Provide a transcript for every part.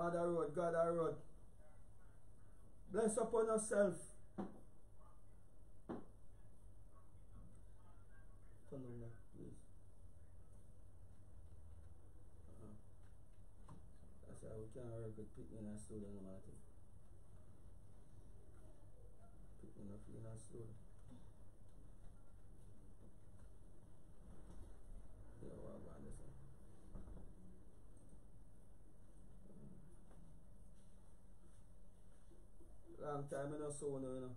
Mother road, God a road. Bless upon yourself. Turn on that, please. That's why we can't work with people in a studio no matter. People in a studio. Yeah, what about this one? Long time I don't saw no, you know.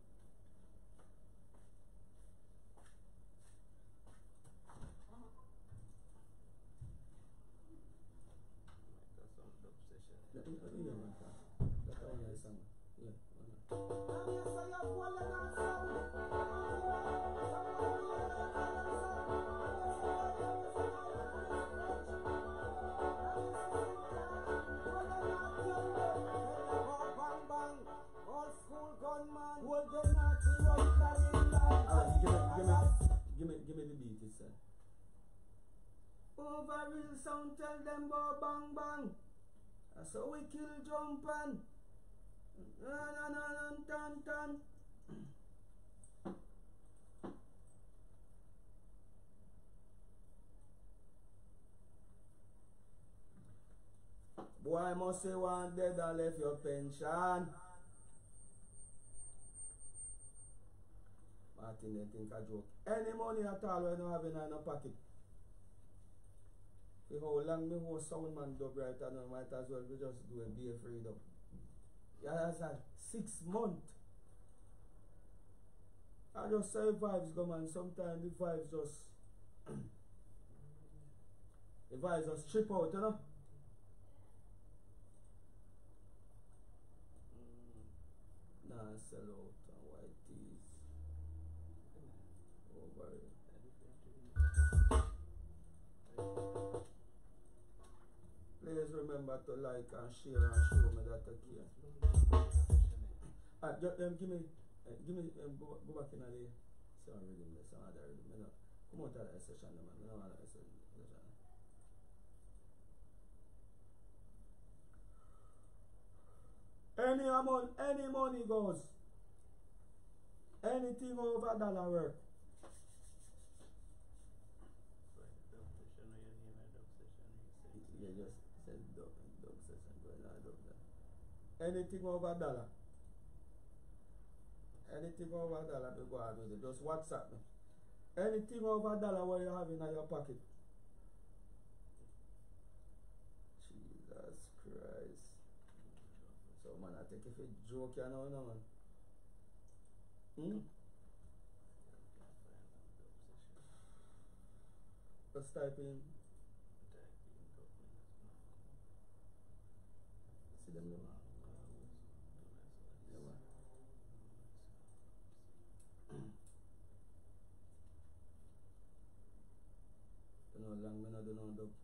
That's some dub session. Yeah, man. That's one of the song. Yeah, give me the beat, it said. Over real sound, tell them about bang bang. That's how we kill jumping. Tan. Boy must say one dead and left your pension. Martin, they think a joke. Any money at all when you have in your pocket. For how long me whole sound man dub right now, might as well we just do a be afraid of. Yeah, that's a 6 months. I just say vibes come and sometimes the vibes just the vibes just strip out, you know? Nah, sell out and white tees. Over it. Please remember to like and share and show me that I care. Give me, go back in the song rhythm, some other rhythm. Come out of the session, man. I don't want to session. Any amount, any money goes. Anything over $1 work. Yeah, just said dub session, going on dub there. Anything over $1. Anything over $1, we go on with it. Just WhatsApp me. Anything over $1 what you have in your pocket. Jesus Christ. So man, I think if you joke you know, man. Just type in. See them now. Yeah, man. You know, long me not do no dub.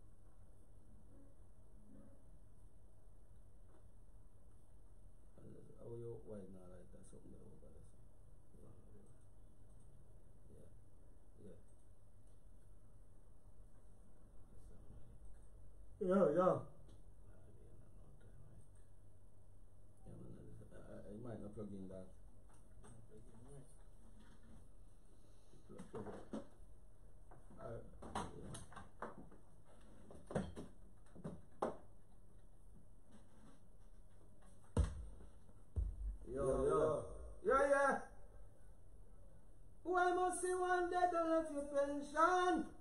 How you wide now like that? Something there over there. Yeah. Yeah. Yeah, man, I might not plug in that. Plug it. Yeah. Who I must see one day to left your pension.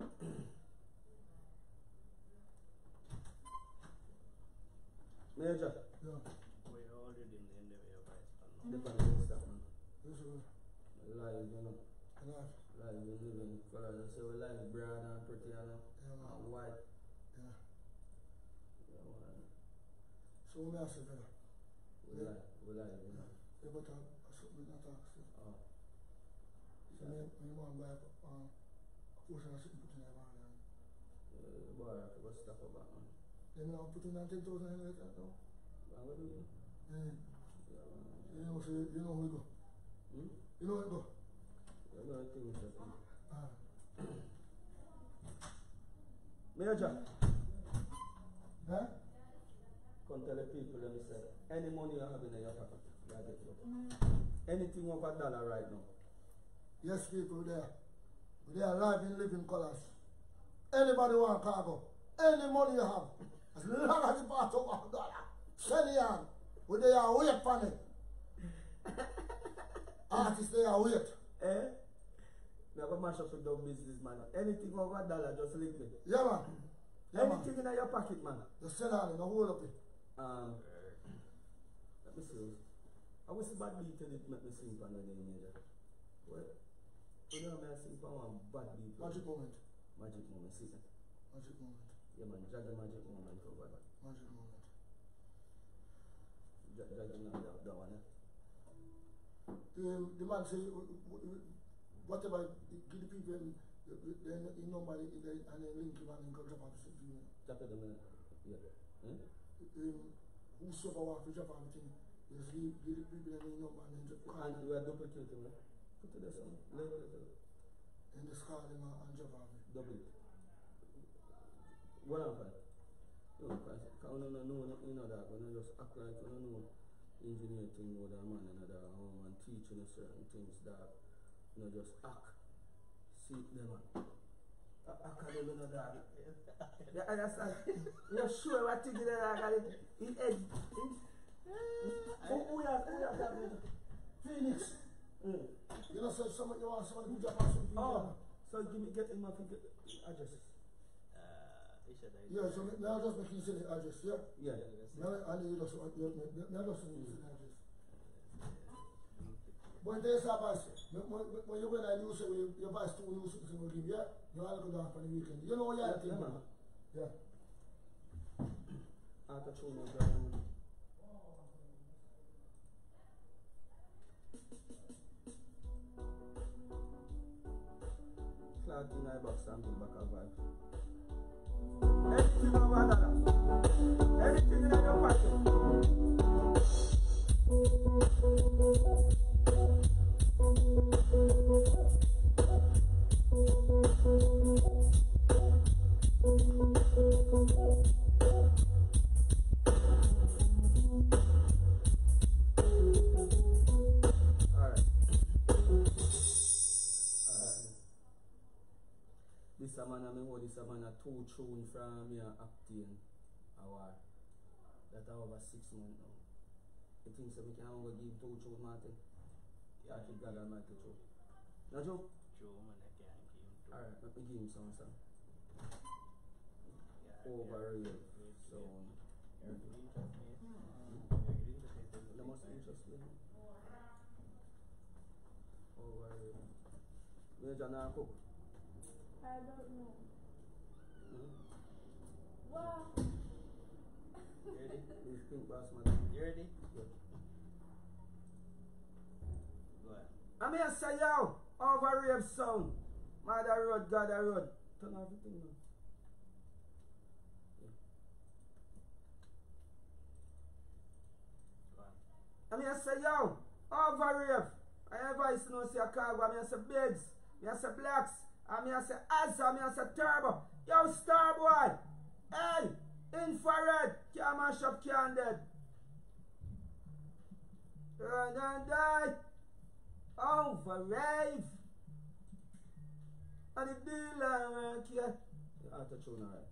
Major. Yeah. We're already in the end of your vice. The family stuff, man. Yes, sir. Live, you know. Alive. Live, we live in colors. So we live brown and pretty, you know. Yeah, man. And white. Yeah. Yeah, man. So we are saying, We live, you know. yeah, but something not talk. Oh. So me want to buy a portion of something put in my hand. Boy, I have to go stop about, man. Then I put in 10,000 like that now. Man, what do you do? Yeah. Yeah, man. You know, so you know where we go. You know where we go. You know the things that you. Ah. Major. Huh? Come come tell the people, let me say, any money you have in your pocket, you get it. Anything over $1 right now. Yes, people there. They are live in living colors. Anybody want cargo? Any money you have, as long as it's part of $1, send it on. But they are wait for it. Artists, they are wait. Eh? We have a mash up with dog business, man. Anything over $1, just link it. Yeah, man. Yeah, Anything in your pocket, man. Just send on it, no hold up it. Let me see. I was bad beat and it make me sing for another major. Well, you know I sing for one bad beat. Magic moment. Magic moment, see that? Magic moment. Yeah, man, drag the magic moment over that. Magic moment. Drag that one, eh? The man say, whatever, give the people the number and then link him and then go drop off the video. Drop it a minute. Yeah. Whosoever wants to drop off the thing, just give the people the number and then just call And them. we are duplicating, right? Put it there, son. Level it. And just call them and drop off it. Double it. What happened? No, because you don't know, you know that. When you just act like you don't know engineer thing, know that man, and that man teaching you certain things that you know just act. See them, man. Act and you know that. You understand? You're sure what thing there I got it in edge. Who you have that? Phoenix. You know, so somebody you want somebody to drop off something. Oh, so get him up and get address. Yeah, so now just making you say the address, yeah? Yeah. Now I need you to say the address. But there's a vice. When you go and you say your vice to you something will give, yeah? You want to go down for the weekend. You know what you're thinking, man? Yeah. After tune on that. Clark in my box and put back a vibe. Anything over $1. Anything in your pocket. This man a 2 tune from me acting award. That over 6 months now. You think so we can go give 2 tune, Martin? Yeah, I think God Almighty true. No Joe? Joe, man, I can't give him 2. Alright, let me give him some. Yeah, Overrated. So you're interested. That must be interesting. Overrated. Major now cook. I don't know. Wow. You ready? This pink boss man. You ready? Yeah. Go ahead. I'm here say yo, overrave sound. Mother road, God road. Turn off the thing now. Yeah. Go on. I'm here say yo, overrave. I advise you know say a cargo. I'm here say Biggs. I'm here say Blacks. I'm here say Azza. I'm here say Turbo. Yo, Starboy. Hey, infrared. Can't mash up, can't dead. Run and die. Overrave. And the dealer right here. You have to tune alright.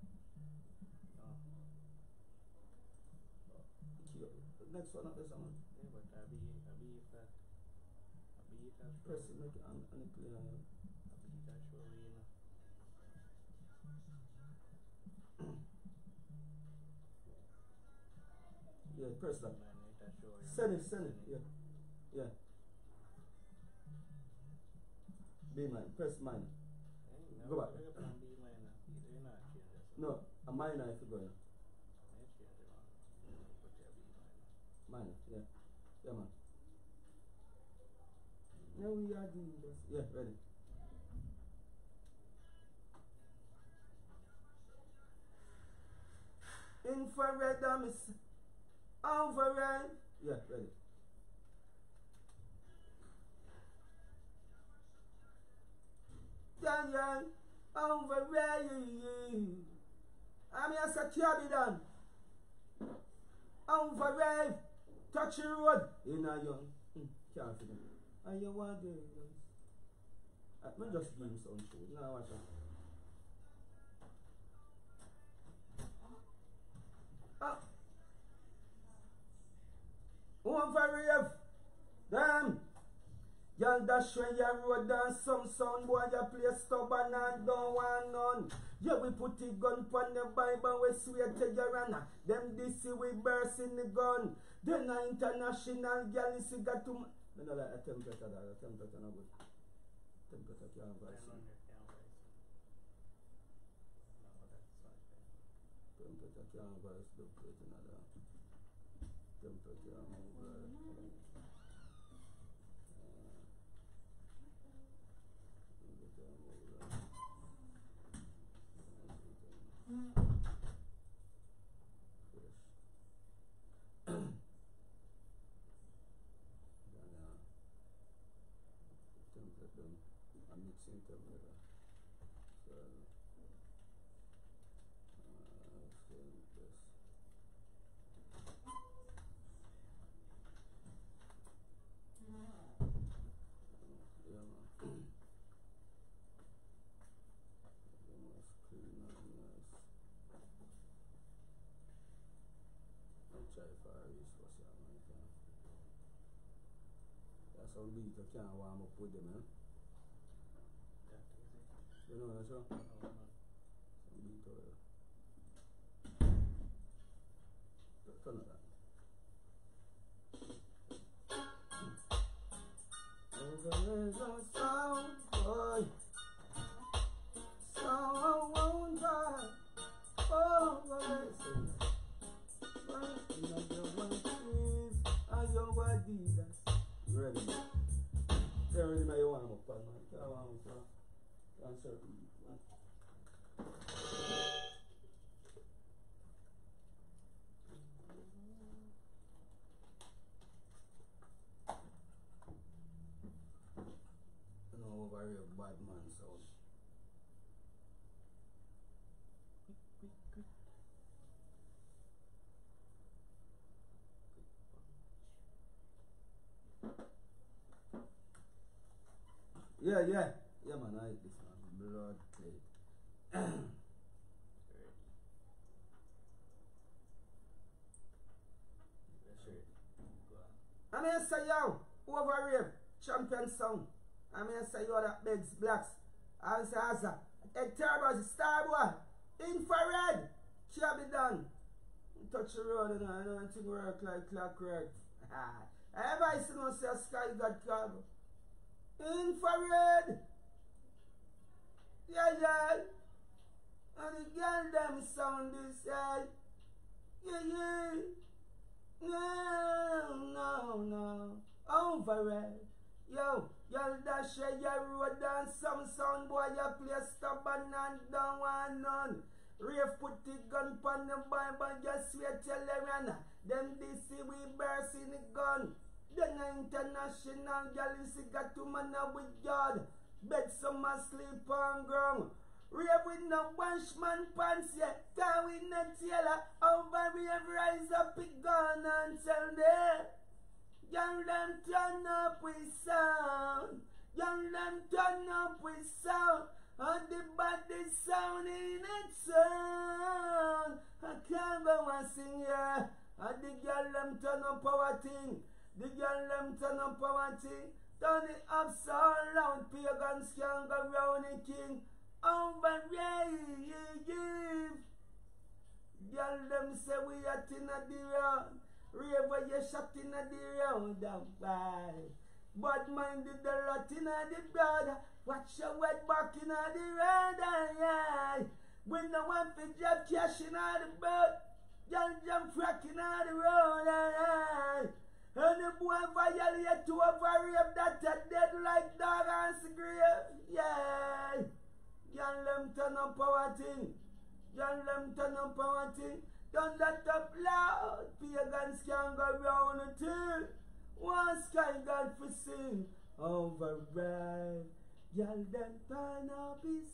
Next one, not this one. Yeah, but I'll be that. Press it, make it and play on it. That show, you know. Yeah, press that. Man, that show, you Send know. it, yeah. Yeah. B minor, press minor. Hey, Go back. we're gonna B minor. You're not changing this. No, a minor if you go in. I change it on. Put your B minor. Minor, yeah. Yeah, man. Now we are doing this. Yeah, ready. Infrared, miss. Override. Yeah, ready. Yan, override. I'm here to carry down. arrive, touch the road, in a young, can't feel it. And you want to, me just give him some food, now watch out. Ah. One for rave, damn. Y'all dash when you road down some sound boy you play stubborn and don't want none. Yeah, we put the gun pon the Bible, we swear to your honor. Them this we burst in the gun. Then a international girl is got to I don't like a temperature that, a temperature no good. Temperature can't rise. Temperature can't rise, the plate in that. Temperature move right. I'm mixing together. So, this. Yeah, man. Clean and nice. I'll try for this for some time. That's how beat you can't warm up with them, eh? You know that, sir? Some beat over there. Turn it on. There is a sound, boy. So I won't die. Oh, listen. Another one is I your body. You ready? You ready, man? You want to up, man? You want to answer. No, very bad man sound. Yeah, man, I like this man. Blood plate. I'm here to say yo, over rave, champion sound. I'm here to say yo that begs blacks. I'm say Asa, Ed Turbo is star boy. Infrared, can't be done. Touch the road and I don't think work like clockwork. Everybody see no say sky got cargo. Infrared. Yeah. And the girl them sound this side. Yeah. No. Overhead. Yo, y'all dash your road down some sound boy you play stubborn and don't want none. Rave put the gun pon the Bible, just swear tell them them this we burst in the gun. Then an international gal is got to man with God. Bet some sleep on ground. Rave with no bunchman pants yet. Can we not tell over rave rise up a gun and tell them. Young them turn up with sound. Young them turn up with sound. And the body sound in its sound. I can't go and sing here. And the girl them turn up our thing. The girl them turn up our thing. Turn it up so loud. Pagans can't go round the king. Over rave. Girl them say we are in the round. Rave where you shot in the round of five. But minded the lot in the blood. Watch your wet back in the road, aye. We no want to drop cash in the boat. Y'all jump frack in the road, aye. And the boy violate to a rape that dead like dog and grave, yeah. Y'all them turn up our thing. Y'all them turn up our thing. Turn that up loud. Pagans can't go round the thing. One sky God for sing. Override. Y'all them turn up his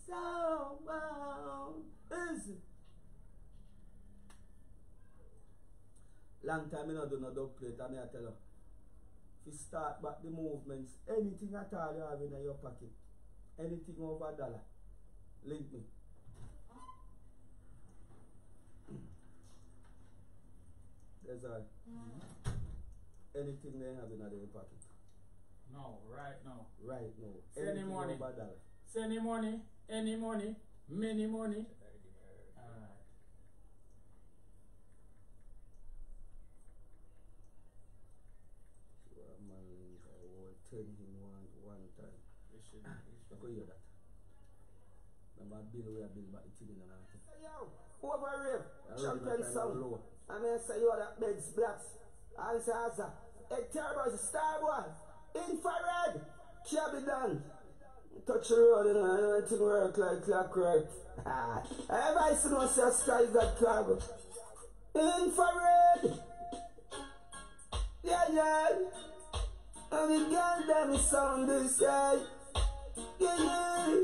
sound. Easy. Long time I don't do no dub plate, and I tell you. If you start back the movements, anything at all you have in your pocket, anything over $1, link me. That's all. Anything they have in their pocket. No, right now. Right now. Send Anything money. over $1. Send money, any money, many money. Alright. Man, I will 10 in one time. We should. I could hear that. Remember bill we are bill back the thing in the night. Yo, over rave, I champion really song. low. I mean, say you that begs blacks. I say, Asa, a terrible star boy, infrared, can't be done. Touch the road and everything work like clockwork. Everybody see no say sky got cargo. Infrared, yeah. And the girl them sound this way. Yeah.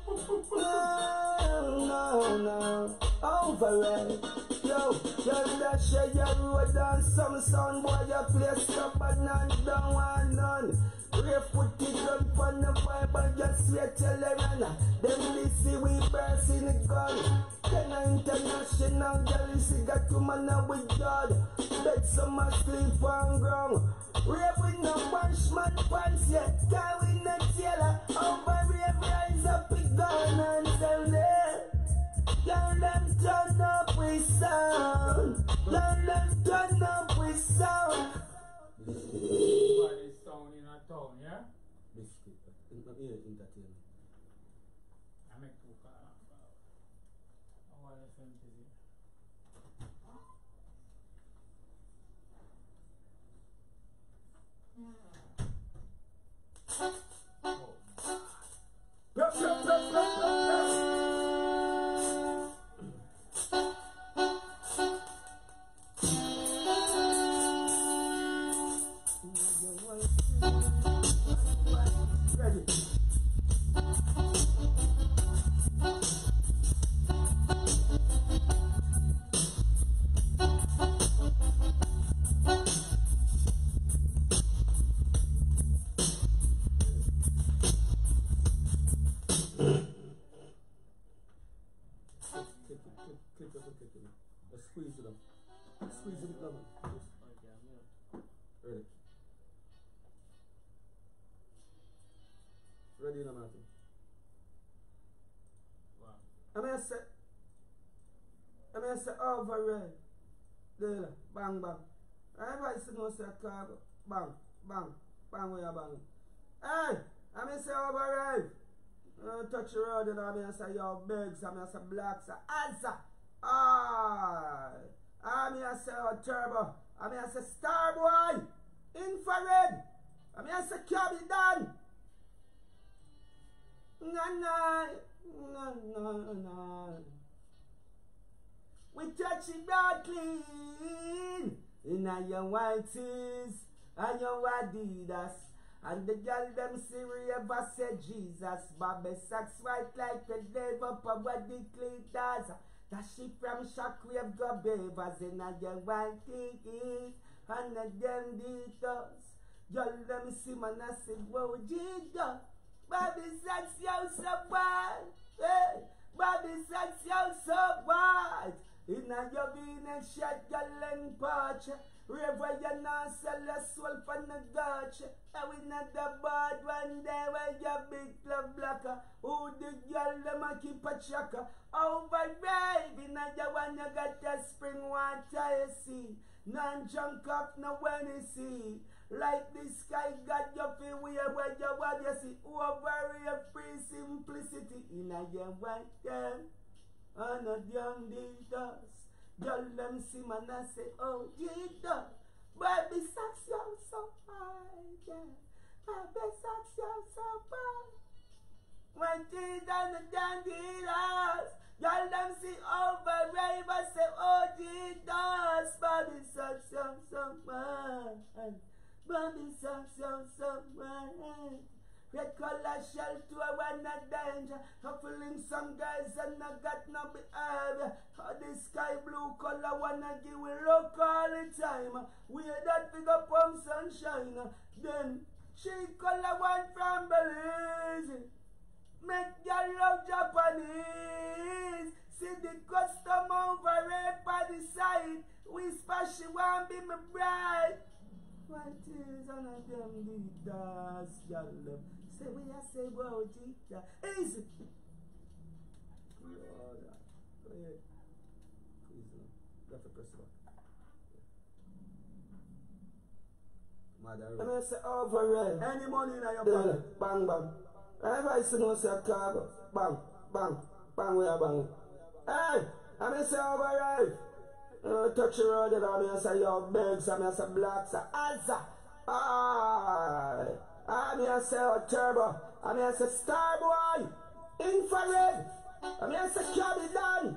No. Overhead. Yo, that shit you road down some sound boy, you play stubborn and don't want none. Ray put it up on the Bible, just wait till they run. Them listen we bursting the gun. Then international jealousy got to man up with God. Bet some sleep on ground. Ray with no punishment pants yet. Carry no tailor. Over Ray rise up with gun and tell them. Y'all them turn up with sound. Y'all them turn up with sound. Everybody sound in a town, yeah? Biscuit. Entertainment. I make two cars. I want to send to you. Ready. Click it. Let's squeeze it up. Squeeze it up. Ready. Ready now, Martin. Wow. I mean, I say override. There, bang. Everybody see no say car, bang, where you bang. Hey, I mean say override. Touch the road and I mean say yo bigs, I mean say blacks, Azza. I mean say turbo, I mean say star boy, infrared, I mean say cabby done. No. We touch it God clean in your white tees and your Adidas. And the girl them Siri ever said Jesus. Bobby socks white like the devil power the cleaters. That she from Shockwave go bevers in your white tees and the them details. Girl them see man I say whoa Jesus. Bobby socks you so bad. Hey, Bobby socks you so bad. Inna your bean shot gallon porch. River you not sell a soul for the gotch. And we not the bad one day where you big club blocker. Who the girl them a keep a tracker. Overdrive inna your one you got the spring water you see. Non-junk up no when you see. Like the sky got your feel where you what you see. Over your free simplicity inna your white girl. And a young details. Girl them see man I say, oh Jesus. Baby socks you so high, yeah. Baby socks you so high. When teeth and the dandies. Girl them see over rave I say, oh Jesus. Baby socks you so high. Baby socks you so high. Red collar shell to a one not danger. Huffling some guys and I got no behavior. How the sky blue color wanna give we look all the time. We that big up on sunshine. Then she color one from Belize. Make your love Japanese. See the custom over right by the side. Whisper she want be my bride. What is on a damn leaders, y'all? Say we are say wow, Jika. Easy. Lord, go ahead. Please, you have to press back. Mother. Let me say override. Any money in your pocket. Bang, bang. If I see no say cargo, bang, bang, bang, we are bang. Hey, I mean say override. Touch the road, I mean say your bags, I mean say blacks, Alza. I mean say turbo, I mean say star boy, infrared, I mean say cabby done.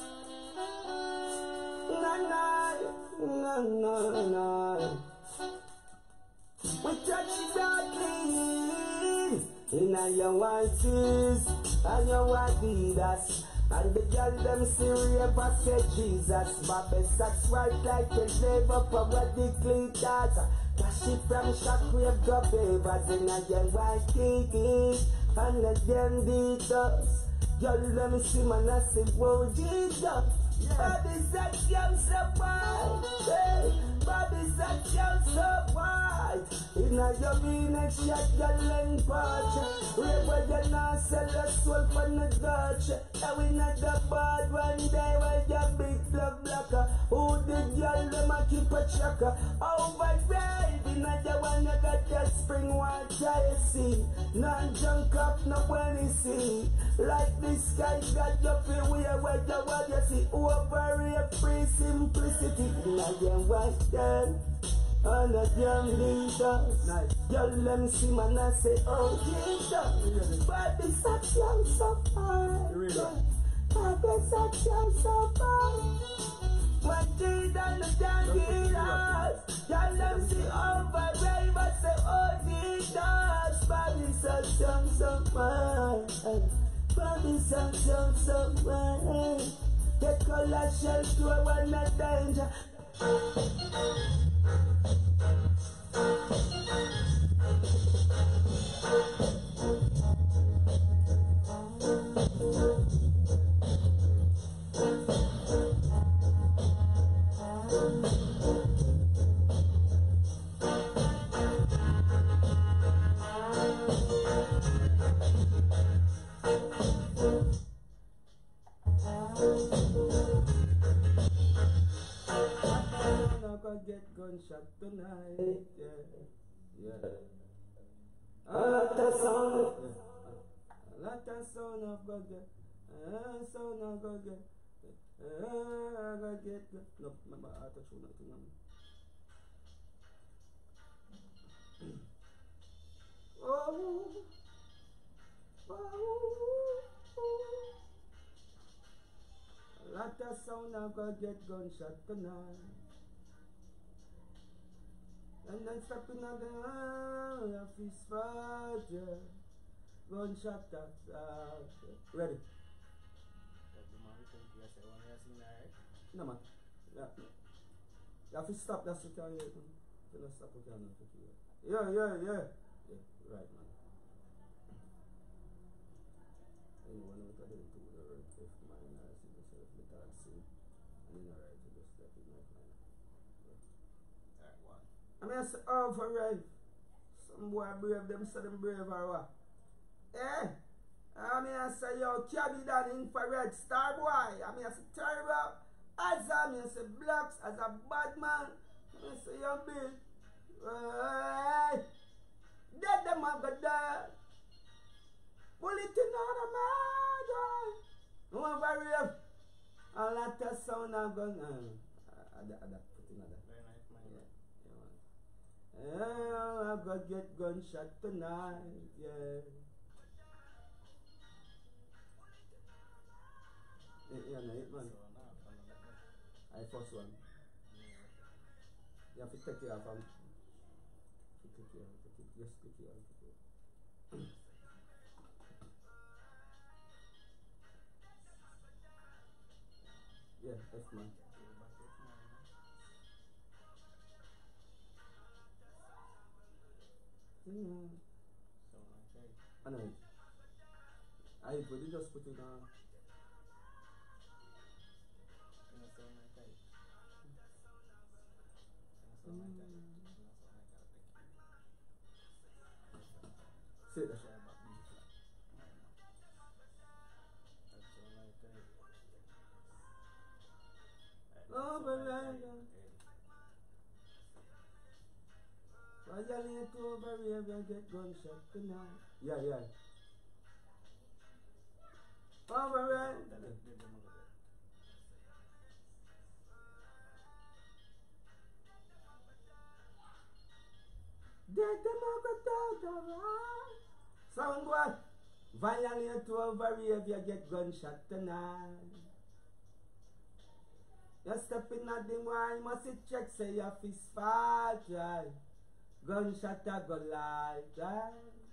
No. We touch it out clean. In your white shoes and your white Adidas. And the girl them serious but say Jesus. Bobby socks white like the labor for what the clean data. Cash it from Shockwave go papers in your white kiki. And the damn details. Girl them see man I say whoa Jesus. Bobby socks you so white. Bobby socks you so white. In a your next shot, girl and patch. Where you not sell your soul for the dutch. Now we not the bad one day where you big blood blocker. Who the girl them a keep a tracker. Overdrive. In a the one you got the spring water you see. Non junk up no when you see. Like this guy got your feel where you want you see. Over free simplicity. In a your white girl. On a damn leaders. Nice. Y'all let me see man I say, oh Jesus. Bobby such young so fine. Bobby such young so fine. My deed and the damn leaders. Y'all let me see over rave I say, oh Jesus. Bobby such young so fine. Bobby such young so fine. The color shell to a one not danger. Get gunshot tonight, yeah. A lot of sound of God get, sound of God get, God get. No, remember I touch you nothing on. A lot of sound of God get gunshot tonight. And then stepping on the fist fight, yeah. Gunshot that, ready. No man, yeah. You have to stop, that's what you can hear. You don't stop, you can't hear. Yeah, right man. You know, when I didn't do the right if my analysis myself, the dancing, and then I to just step in my plan. I mean, I say, override. Some boy brave, them say them brave or what? Eh? I mean, I say, yo, cabby that infrared star boy. I mean, I say, terrible. As I mean, I say, blacks as a bad man. I say, yo, big. Dead them have got that. Bulletin on the murder. No overrave. A lot of sound of gun. Put in that. I'm gonna get gunshot tonight, yeah. Yeah, man. I first one. You have to take it off. Just take it off. Yeah, that's mine. I know it. I would you just put it on. Sit there. Oh, baby. Why you need to overrave and get gunshot tonight? Yeah, yeah. Overrave. Get them over. Sound boy. Violate to overrave, you get gunshot tonight. You step in at the wine, must it check, say your fist fight, right? Gunshot a go like that.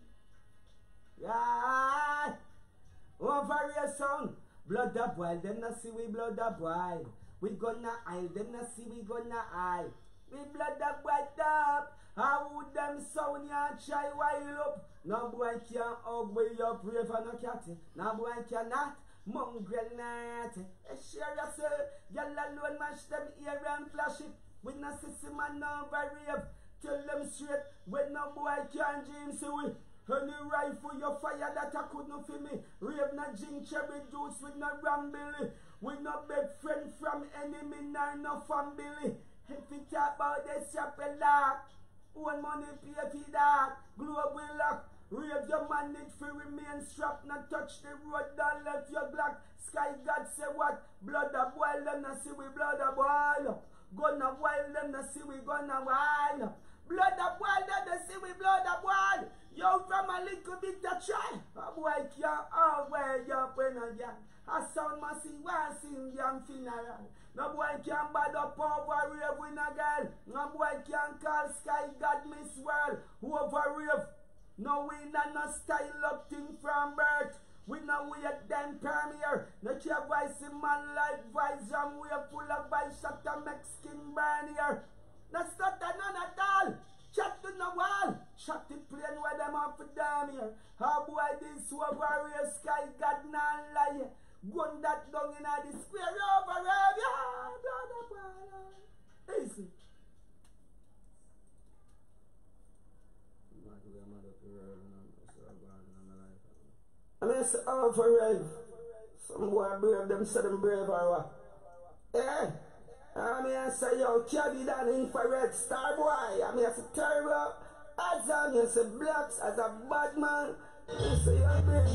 Yeah. Over your son. Blood a boil. Them not see we blood a boil. We gonna hide. Them not see we gonna hide. We blood a boil up. How would them sound ya try wild up? No boy can hug with your brave and no cat. No boy cannot. Mongrel night. Share yourself. Y'all alone mash them ear and flash it. We not see some man over rave. Tell them straight, when no boy can dream, see we. Any rifle you fire that I could not feel me. Rave no gin cherry juice with no rambly. We no beg friend from enemy, nor no family. If you talk about this, you pay lock. One money pay for that. Globe will lock. Rave your man need to remain strapped. Not touch the road, don't let your black. Sky God say what? Blood a boil, them not see we blood a boil. Gonna boil, them not see we gonna boil. Blood a boil, they see we blood a boil. Yo, from a little bit of try. A boy can't always up when a young. A sound must see one sing young funeral. No boy can bad up over rave with a girl. No boy can call Sky God Miss World. Over rave. No we not no style up thing from birth. We know we at them premier. No care voice in man like voice and we are full of voice shot to make skin burn here. That's not a none at all. Chat to the wall. Shot the plane where them up for damn here. How boy this over Sky God not lie. Gun that down in the square over yeah. Easy. I mean, it's all for rave. Some boy brave, them say them brave or what? Yeah. I mean, I say, yo, carry that infrared star boy. I mean, I say, terrible. As I mean, I say, blacks as a bad man. I say, yo, brave.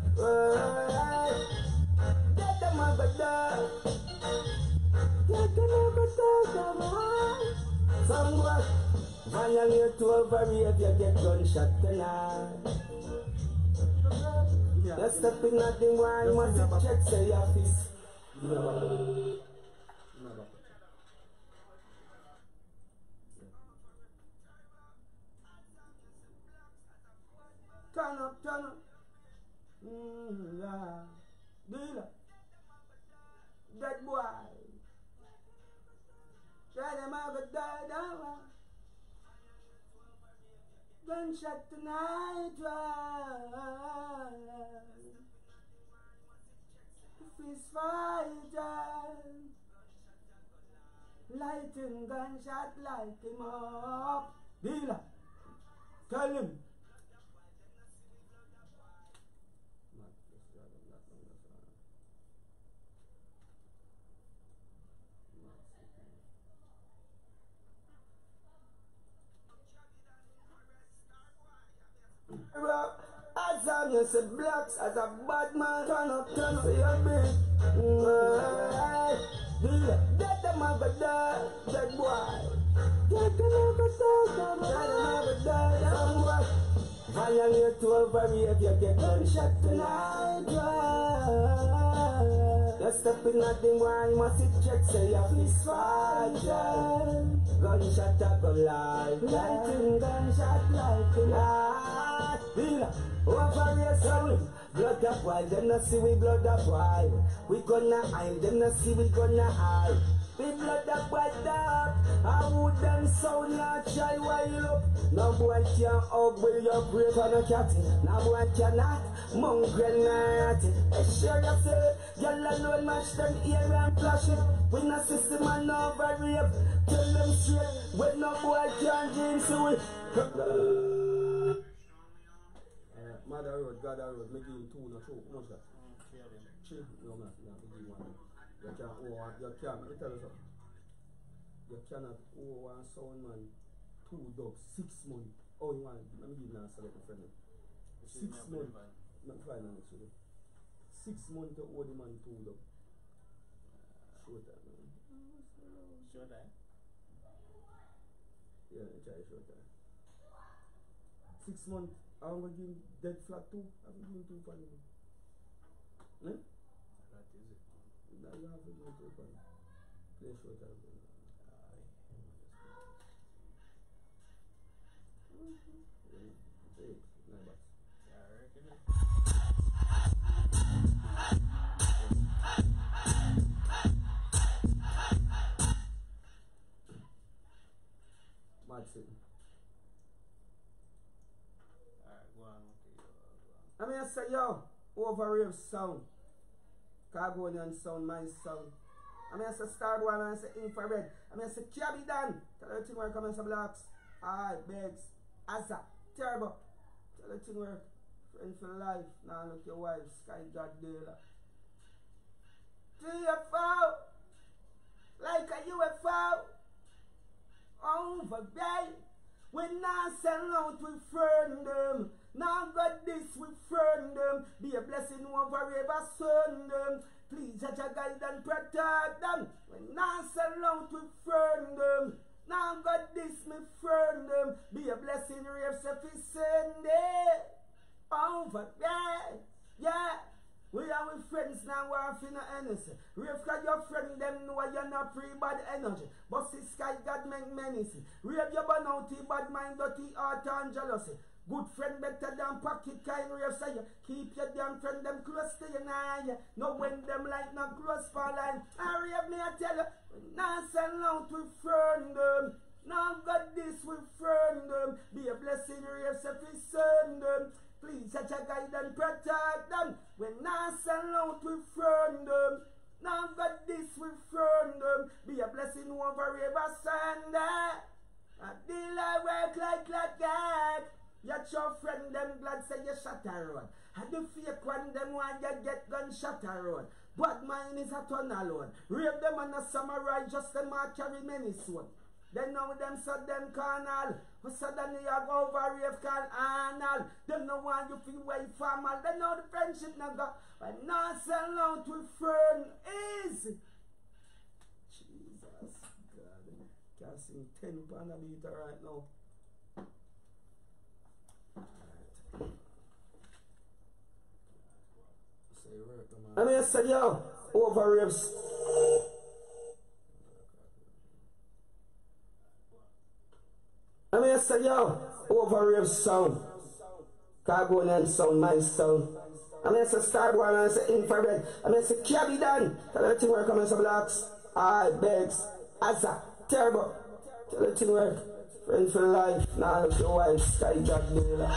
Get them over there. Get them over there, some boy. Violate to overrave, you get gunshot tonight. You step in at the wine, must you check, say your fist. Turn up, turn up. Yeah. Dealer. Dead boy. Tell them I could die down. Gunshot tonight, fist fighter, lighting gunshot, light him up. Dealer, tell him. As I mean, say blacks as a bad man. Turn up, say your big. Get them over there, dead boy. Get them over there, get them over there, young boy. Violate to overrave, you get gunshot tonight. You step in at the wine, must it check, say your fist fight. Gunshot a go light, lighting gunshot, lighting light. Operation. Blood up wild, them not see we blood up wild. We gonna hide, them not see we gonna hide. We blood up wild up. I would them sound not try wild up. No boy can hug with your brave on a cat. No boy cannot mongrel not. Sure you say, y'all alone match them ear and flash it. We no system and no rape. Tell them straight, when no boy can dream to it. Mother Road, God Road, make him 2 no choke. How much that? 3. No, man, no, give you 1. You can't let me tell you something. You cannot owe one sound man 2 dogs, 6 months. Oh, you want, let me give you an answer, my friend. 6 months. Not finance, actually. 6 months to owe the man 2 dogs. Short time, man. Short time? Yeah, I try short time. 6 months. I'm going to give him dead flat 2. I'm going to give him 2 for him. Eh? That is it. No, you have to give him 2 for him. Play short time. Hey, no bad. Yeah, I reckon it. Mad sitting. Alright, go on. I mean, I say, yo, overrave sound. Carbonian sound, my sound. I mean, I say Star Boy and I say Infrared. I mean, I say Cabby Dan. Tell the thing where come and say Blacks. Alright, Begs. Asa. Terrible. Tell the thing where friend for life. Now look your wife. Sky God dealer. TFO. Like a UFO. Over there. We not sell out, we friend them. Now got this, we friend them. Be a blessing over ever son them. Please judge a guide and protect them. We not sell out, we friend them. Now got this, me friend them. Be a blessing, rave sufficient. Over there, yeah. We are with friends now, we're finna energy. Rave cause your friend them know you're not free bad energy. But see sky God make menacing. Rave your banauty, bad mind, dirty heart and jealousy. Good friend better than pocket kind rave say you. Keep your damn friend them close to you now. No when them like no close for line. I rave me I tell you, we not sell out with friend them. Now got this with friend them. Be a blessing rave sufficient them. Please such a guide and protect them. When I sell out with friend them. Now got this with friend them. Be a blessing over ever Sunday. A deal I work like God. Yet your friend them glad say you shut a road. And the fake one them want you get gunshot a road. But mine is a ton alone. Rape them and a samurai just them a carry many sword. Then now them said them carnal. Suddenly you go over rave call anal. Them no want you feel way formal. They know the friendship now go. But not sell out with friend easy. Jesus God. Can't sing 10 pound a beater right now. Right. Say work, man. I mean, I said, yo, over raves. I mean, I said, yo, over rave sound. Carbonian sound, my sound. I mean, I said, Star Boy, and I said, Infrared. I mean, I said, Cabby Dan. Tell the thing where come and say Blacks. Alright, Begs. Asa. Terrible. Tell the thing where friend for life. Now look your wife. Sky Jack dealer.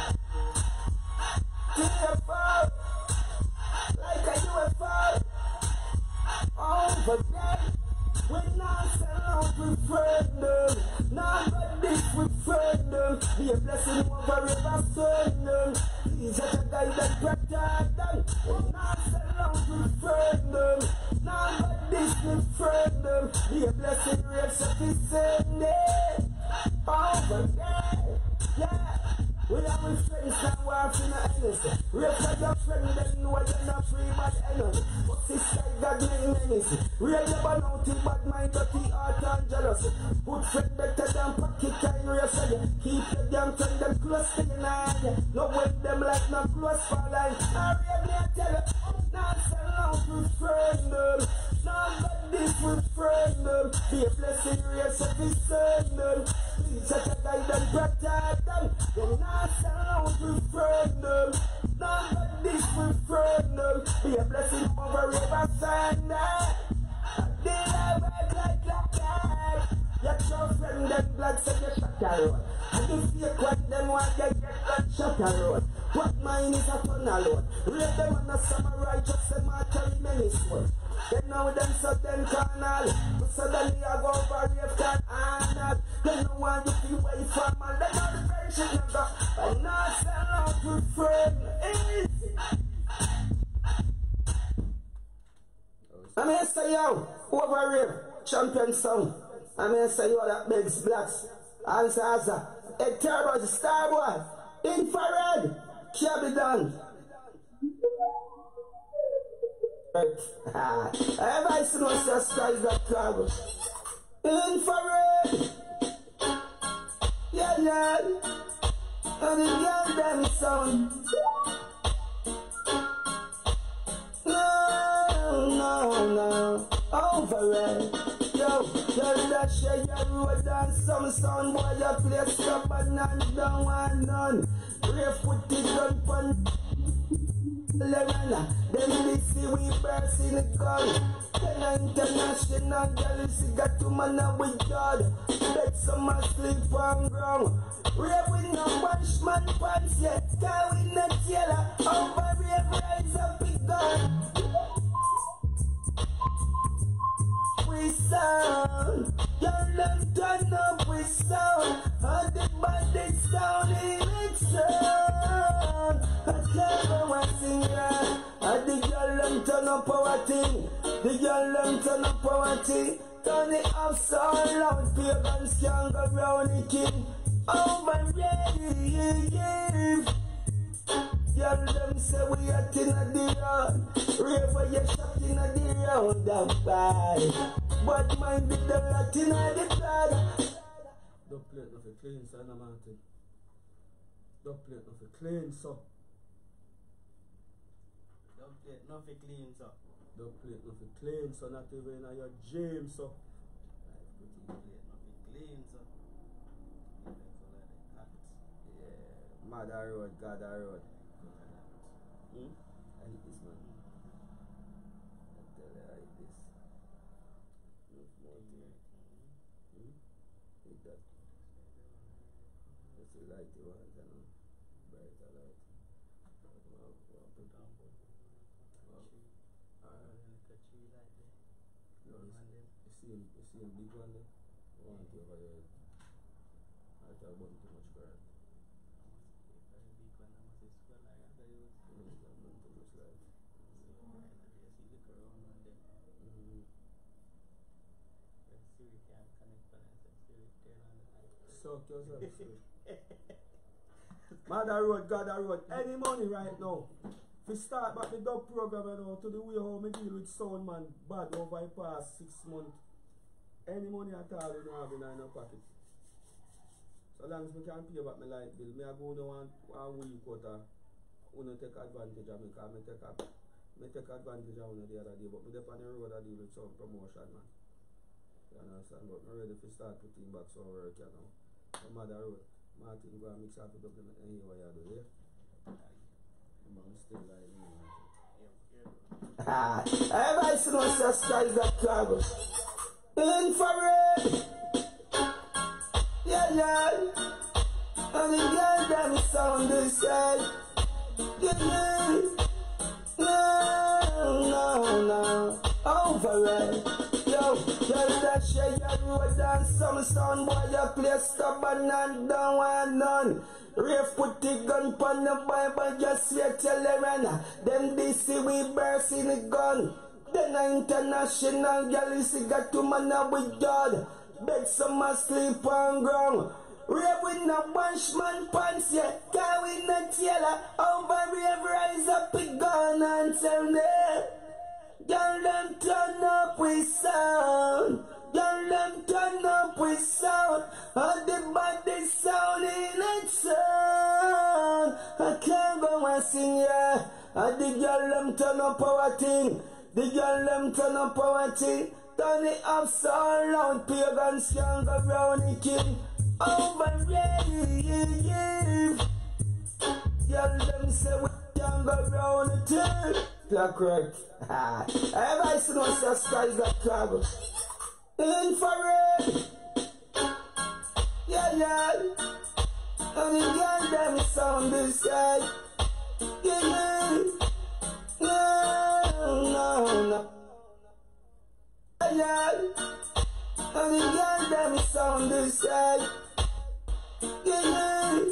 TFO. Like a UFO. Over there. We not sell out with friend them. Now got this with friend them. Be a blessing over ever son them. Please let a guide and protect them. We not sell out with friend them. Now got this with friend them. Be a blessing rave sufficient. Over there, yeah. We are with friends now, we're finna energy. Rave for your friend, then know you're not free bad energy. But this guy got make menace. Rave your banauty, bad mind, dirty heart and jealousy. Good friend better than pocket kind rave say you. Keep your damn friend them close to you now. No when them like no close for line. I rave me I tell you, not sell out with friend them. Now got this with friend them. Be a blessing rave sufficient them. Please set a guide and protect them. You're not sell out with friend road. And the fake one, them want to get gunshot road. What mine is a tunnel road. Read them on the samurai, just them a carry many swords. Then now them so them carnal. Suddenly I go over here can Arnold. They no want you to wait for man. They know the friendship number. But not sell out with friend. Easy. I'm here to say yo, over here, champion song. I'm here to say yo that begs blacks. Answer Asa. Hey Turbo is a star boy. Infrared. Can't be done. Everybody see no subscribe that cargo. Infrared. Yeah, yeah. And the girl them sound. No. Overhead. Yo, tell that shit you road and some sound boy you play stubborn and don't want none. Brave put it on fun. Lerana, them see we burst in the gun. Then international jealousy got to man up with God. Bet some asleep on ground. Rave with no punchman pants yet. Guy with no tailor. Over rave rise up big gun. We sound, y'all them turn up with sound. And the body sound in it sound. I can't go and sing that. And the y'all them turn up our thing. The y'all them turn up our thing. Turn it up so loud, pagans can't go round the king. Over ready, y'all them say we are in the road. River you shot in the road of bad. But mind the lot in the blood. Don't play it nothing clean, son, Martin. Don't play it nothing clean, so. Don't play it nothing clean, so. Don't play it nothing clean, so. Not even in your gym, so. Play it nothing clean, so. Yeah, mother road, God road. I hate this man. I tell you, I hate this. No more thing. Hate that. Just a light you want, you know. Brighter light. Put down. You see him big one there? I want you over there. I tell about too much for it. Suck yourself. Mother road, God road. Any money right now. If we start back the dub program you know, to the way how we deal with sound man bad over the past 6 months. Any money at all we don't have in our pocket. So long as we can pay back my light bill, me I go down one week quarter. We don't take advantage of me because me take advantage of one the other day. But we dey on the road I deal with some promotion man. You understand? But I'm ready to start putting back some work you know. Some other road. Martin go and mix up it up in any way you do, yeah? I'm still like me. Everybody see no subscribe that cargo. Infrared. Yeah, yeah. And the girl them sound the same. Yeah, no. Overhead. Yo, tell that shit you road and some sound boy you play stubborn and don't want none. Rave put the gun pon the Bible just here tell them them DC we burst in the gun. Then international jealousy got to man up with God. Bet some asleep on ground. Rave with no bunchman pants yet. Guy with no tailor. Over rave rise up a gun and tell me. Girl them turn up with sound. Girl them turn up with sound. And the body sound in it sound. I can't go and sing yeah. And the girl them turn up our thing. The girl them turn up our thing. Turn it up so loud. Pagans can't go round the king. Over ready. Girl them say we can't go round the thing. That's correct. Everybody see no subscribe that cargo. Infrared. Yeah, yeah. And the girl them sound beside. Yeah. No. Yeah. And the girl them sound beside. Yeah.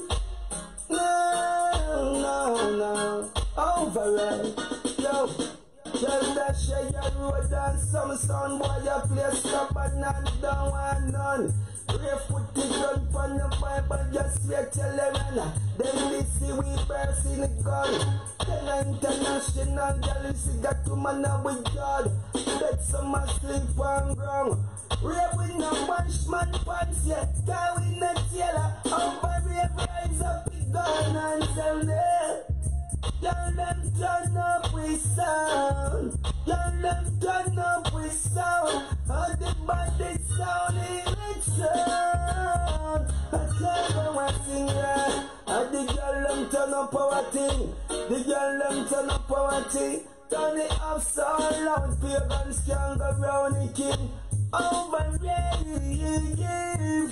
No. Over it. Yo. Tell that shit your road and some son boy you play stubborn and don't want none. Barefoot the gun from the Bible just wait till them run. Then we see we burst in the gun. Then international jealousy got to man up with God. Bet some sleep on ground. Rave with no punchman pants yet. Guy with no tailor. Over rave rise up the gun and tell them. Y'all them turn up with sound. Y'all them turn up with sound. All the body sound in it sound. I can't go sing right. And the girl them turn up our thing. The girl them turn up our thing. Turn it up so loud. Pagans can't go round the king. Over rave.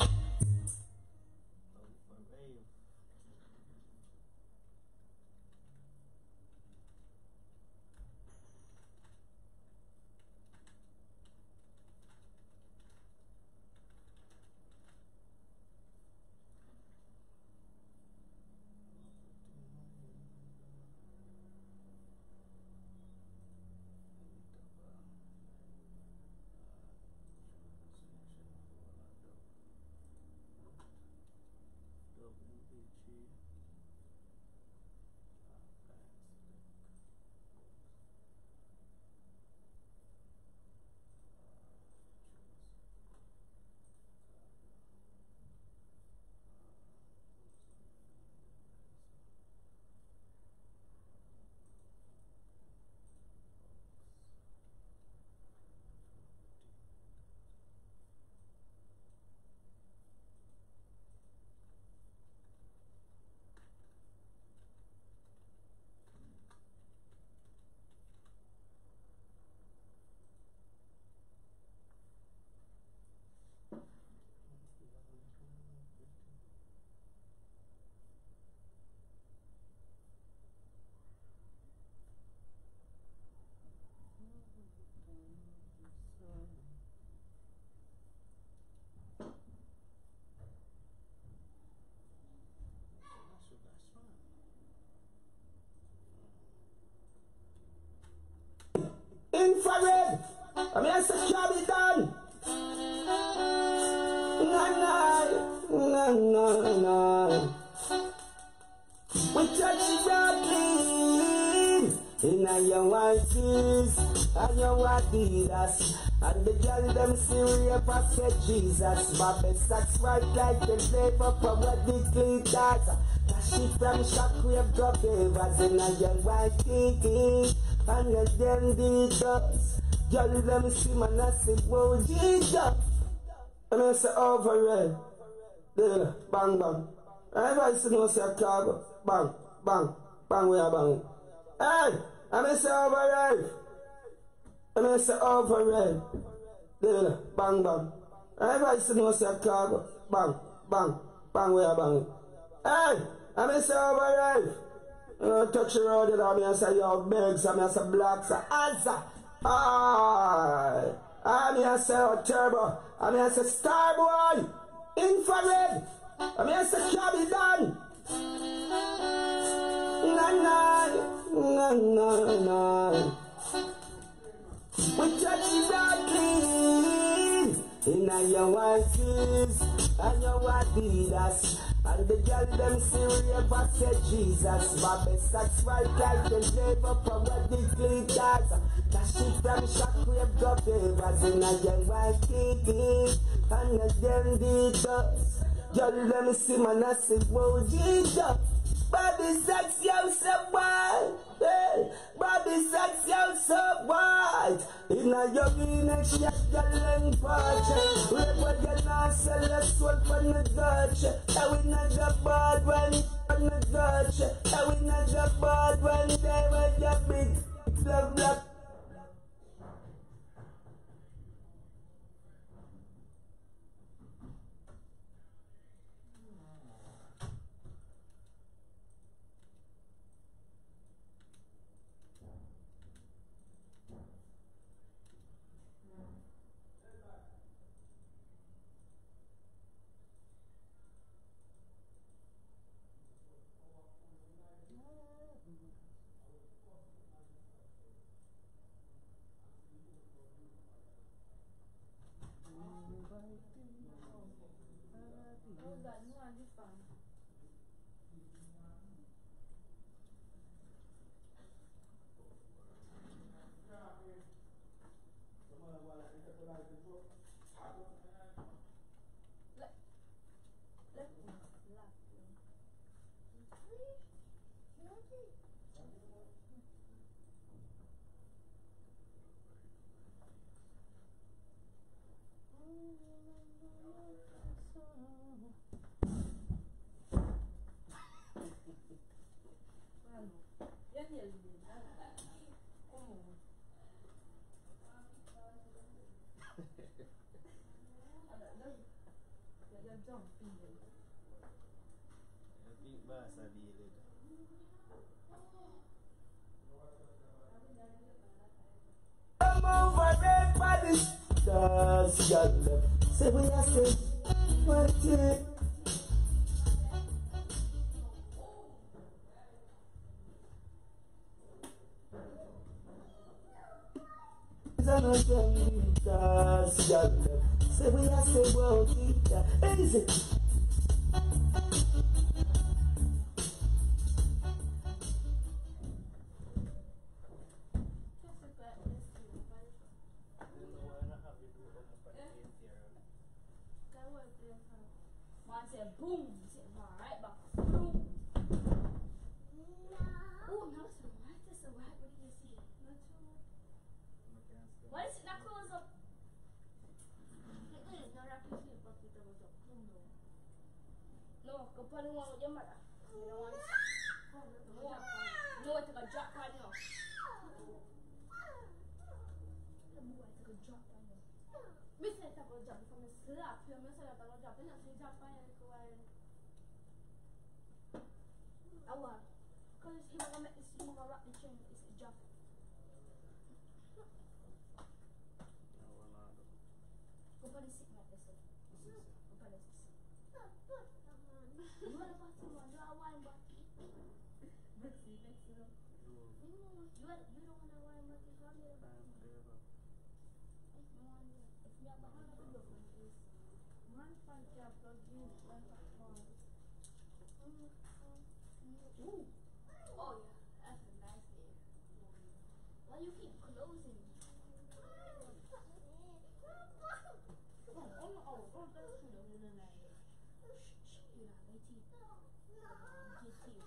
Infrared. I mean, I said, job is done. No. We touch it up clean. In your white tees and your Adidas. And the girl them serious for said Jesus. Bobby sacks right like the flavor from what the cleaters. She from Shockwave got favors in your white tees. And let them do drugs. Girl, let me see my nasty whoa, Jesus. And I say overhead. There, bang. Everybody see no say cargo. Bang, we are bang. Hey, and I say overhead. And I say overhead. There, bang. Everybody see no say cargo. Bang, we are bang. Hey, and I say overhead. Touch the road, and I say, yo, begs, and I say, blacks, answer. I say, oh, turbo, and I say, star boy, infrared, and I say, cabby done. No. We touch it out clean. In your white tees and your Adidas. And the girl them serious but said Jesus. Bobby sacks right like the flavor from what the glitters. That shit from Shockwave got favors in your white tees. And them did us. Girl them see my nasty whoa, Jesus. Bobby sacks you so white. Hey, Bobby sacks you so white. In a young next shot, girl and party. Wherever you not sell a soul for the Dutch. That we not the bad one for the Dutch. That we not the bad one. They were the big black. bad, no one is fun. Big boss are dealing. Come over red body. Cause God left. Say we are say, what it is. Cause God left. Say we are say, well, easy. Man said boom, said right back. Boom. Oh, now it's right. That's a right. What do you see? Not sure. Why is it not close up? No, I can see it, but it was up. No, go put the one with your mother. You don't want to. No, I took a drop on you. The boy took a drop on you. Me say I took a drop from the slap. You me say I took a drop. You know, see drop on you. Awa, because he was going to make this move and rock the chain, it's a drop. Go for the sick man, listen. Go for the sick. You want to pass him on, do a wine bottle. Betsy, no. You don't want a wine bottle, come here. If you have a hand, you look like this. One fan can plug in, one fan. Ooh. Oh yeah, that's a nice day. Why you keep closing? Oh, that's true. No. Shh, you're not my teeth. Get teeth.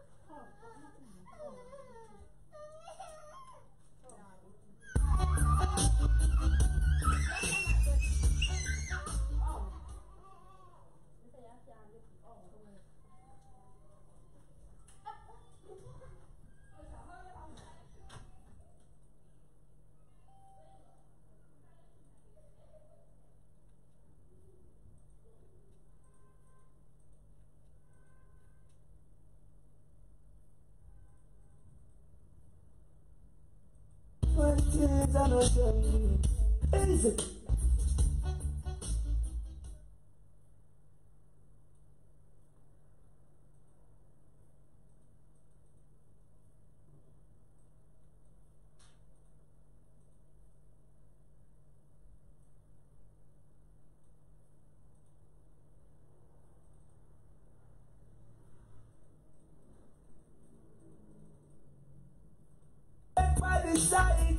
What it is, I know easy. Everybody side.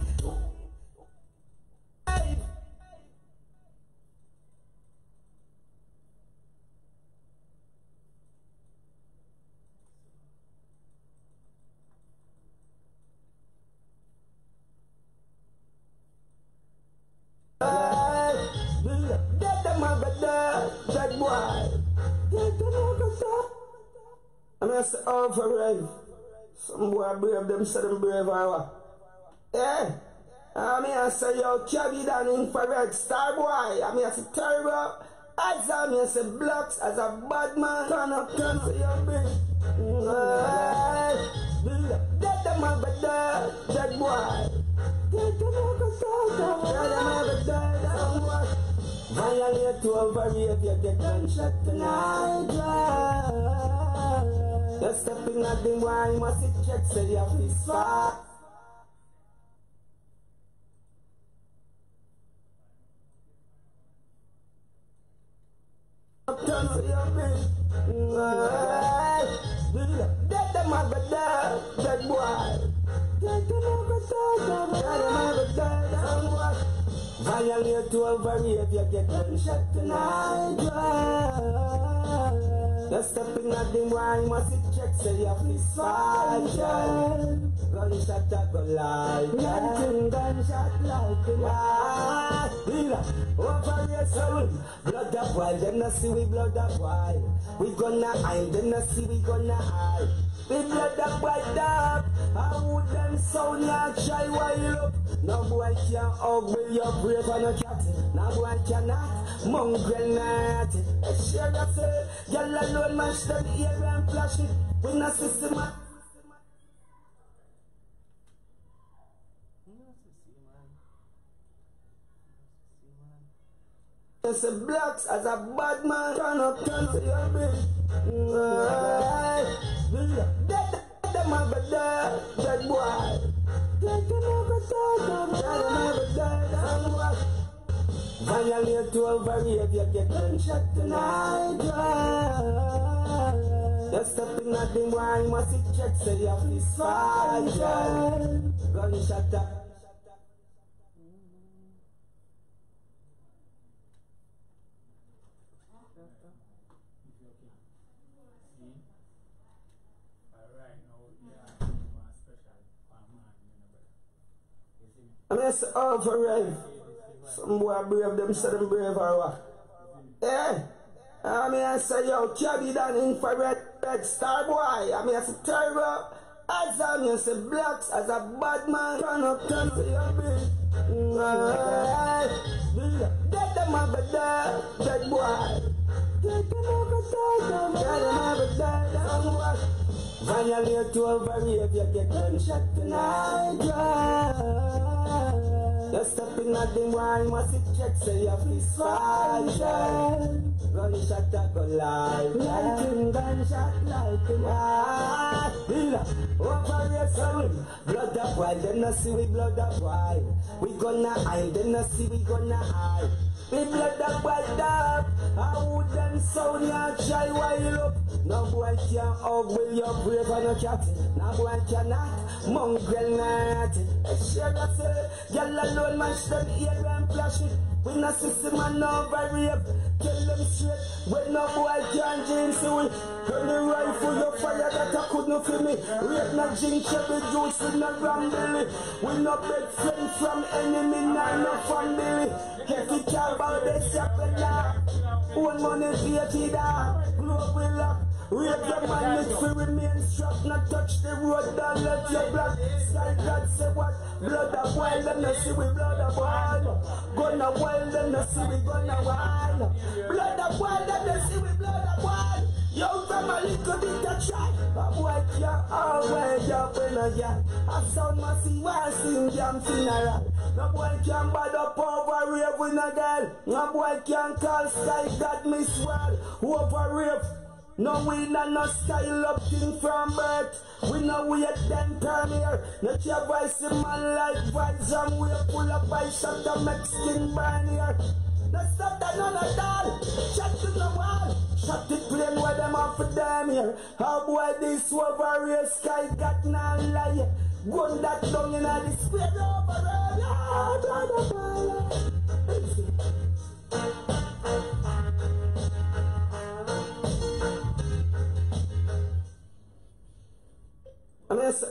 Get them over there, that boy. Get them over there. I'm gonna say override. Some boy brave, them say them brave or what? Eh? I'm gonna say yo, cabby down infrared star boy. I'm gonna say terrible. As I'm gonna say blocks as a bad man. Turn up, say yo, brave. Get them over there, that boy. Get them over there, that boy. Violate to overrate, you get gunshot tonight. You're stepping at the wine, you must check, say you have this far. Turn to your Dead them have a dead boy. Dead them have a dead boy. Violate to overrate, you get gunshot tonight. Just stepping at the wine, must it check, say you have this fight. Gunshot that go live. Gunshot like a over your soul. Blood up wild, them not see we blood up wild. We gonna hide, them not see we gonna hide. We blood up wild up. I would them sound ya try wild up. No boy can hug with your brave and a cat. No boy cannot mongrel not. Share that say, y'all alone mash them ear and flash it. We not system. It's a blacks as a bad man turn up to your bitch. Dead them have a dead boy. Dead them have a dead boy. Violate to overrate, you get gunshot tonight. Just stepping at the wine, must it check, say you have this fight. Gunshot up. I mean, it's all for real. Some boy brave, them say them brave or what? Yeah. I mean, I say, yo, cabby down infrared, red star boy. I mean, it's terrible. As I mean, I say, blacks as a bad man. Turn up for your bitch. Dead them have a dead boy. Dead them have a dead boy. Violate to overrate, you get gunshot tonight. Just stepping at the wine, must it check, say you have this fight. Gunshot that go live. Gunshot like a over your soul. Blood up wild, them not see we blood up wild. We gonna hide, them not see we gonna hide. We blood up wild up. I would them sound ya try wild up. No boy can hug with your brave and a cat. No boy cannot mongrel not. Share that say, y'all alone mash them ear and flash it. We not system and no variable. Tell them straight, when no boy can jinx it. Turn the rifle, your fire that I could not feel me. Rape not jinx, every juice with no grambilly. We no beg friend from enemy, no family. If you care about this, you can laugh. One money, VAT down. Globe will lock. Rape your man, it will remain strapped. Not touch the road, don't let your blood. Sky God say what? Blood up wild, and no see we blood up wild. Gonna wild, and no see we gonna wild. Blood up wild, and no see we blood up wild. Yo, from a little bit of try. A boy can't always up when I get. A sound massive, while sing jam funeral. No boy can bad up over rave with a girl. No boy can call Sky God Miss World. Over rave. No we no style up thing from birth. We know we at them turn here. Not your voice in man like vibes and we pull up by shot to make skin burn here. No stop that none at all. Shot to the wall. Shot it plain where them off for them here. How boy this over real Sky got no lie. Gun that down in the square over I mean, it's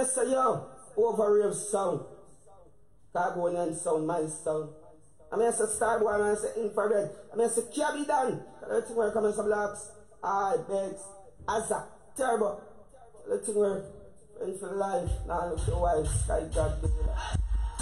mean, say, yo, overrave sound. Carbonian sound, my sound. I mean, say, Starboy, I say, infrared. I mean, say, Cabby Dan. The thing where coming some blocks. I begs. Asa. Turbo. The thing where friends for life. Now look the wife. Sky God do that.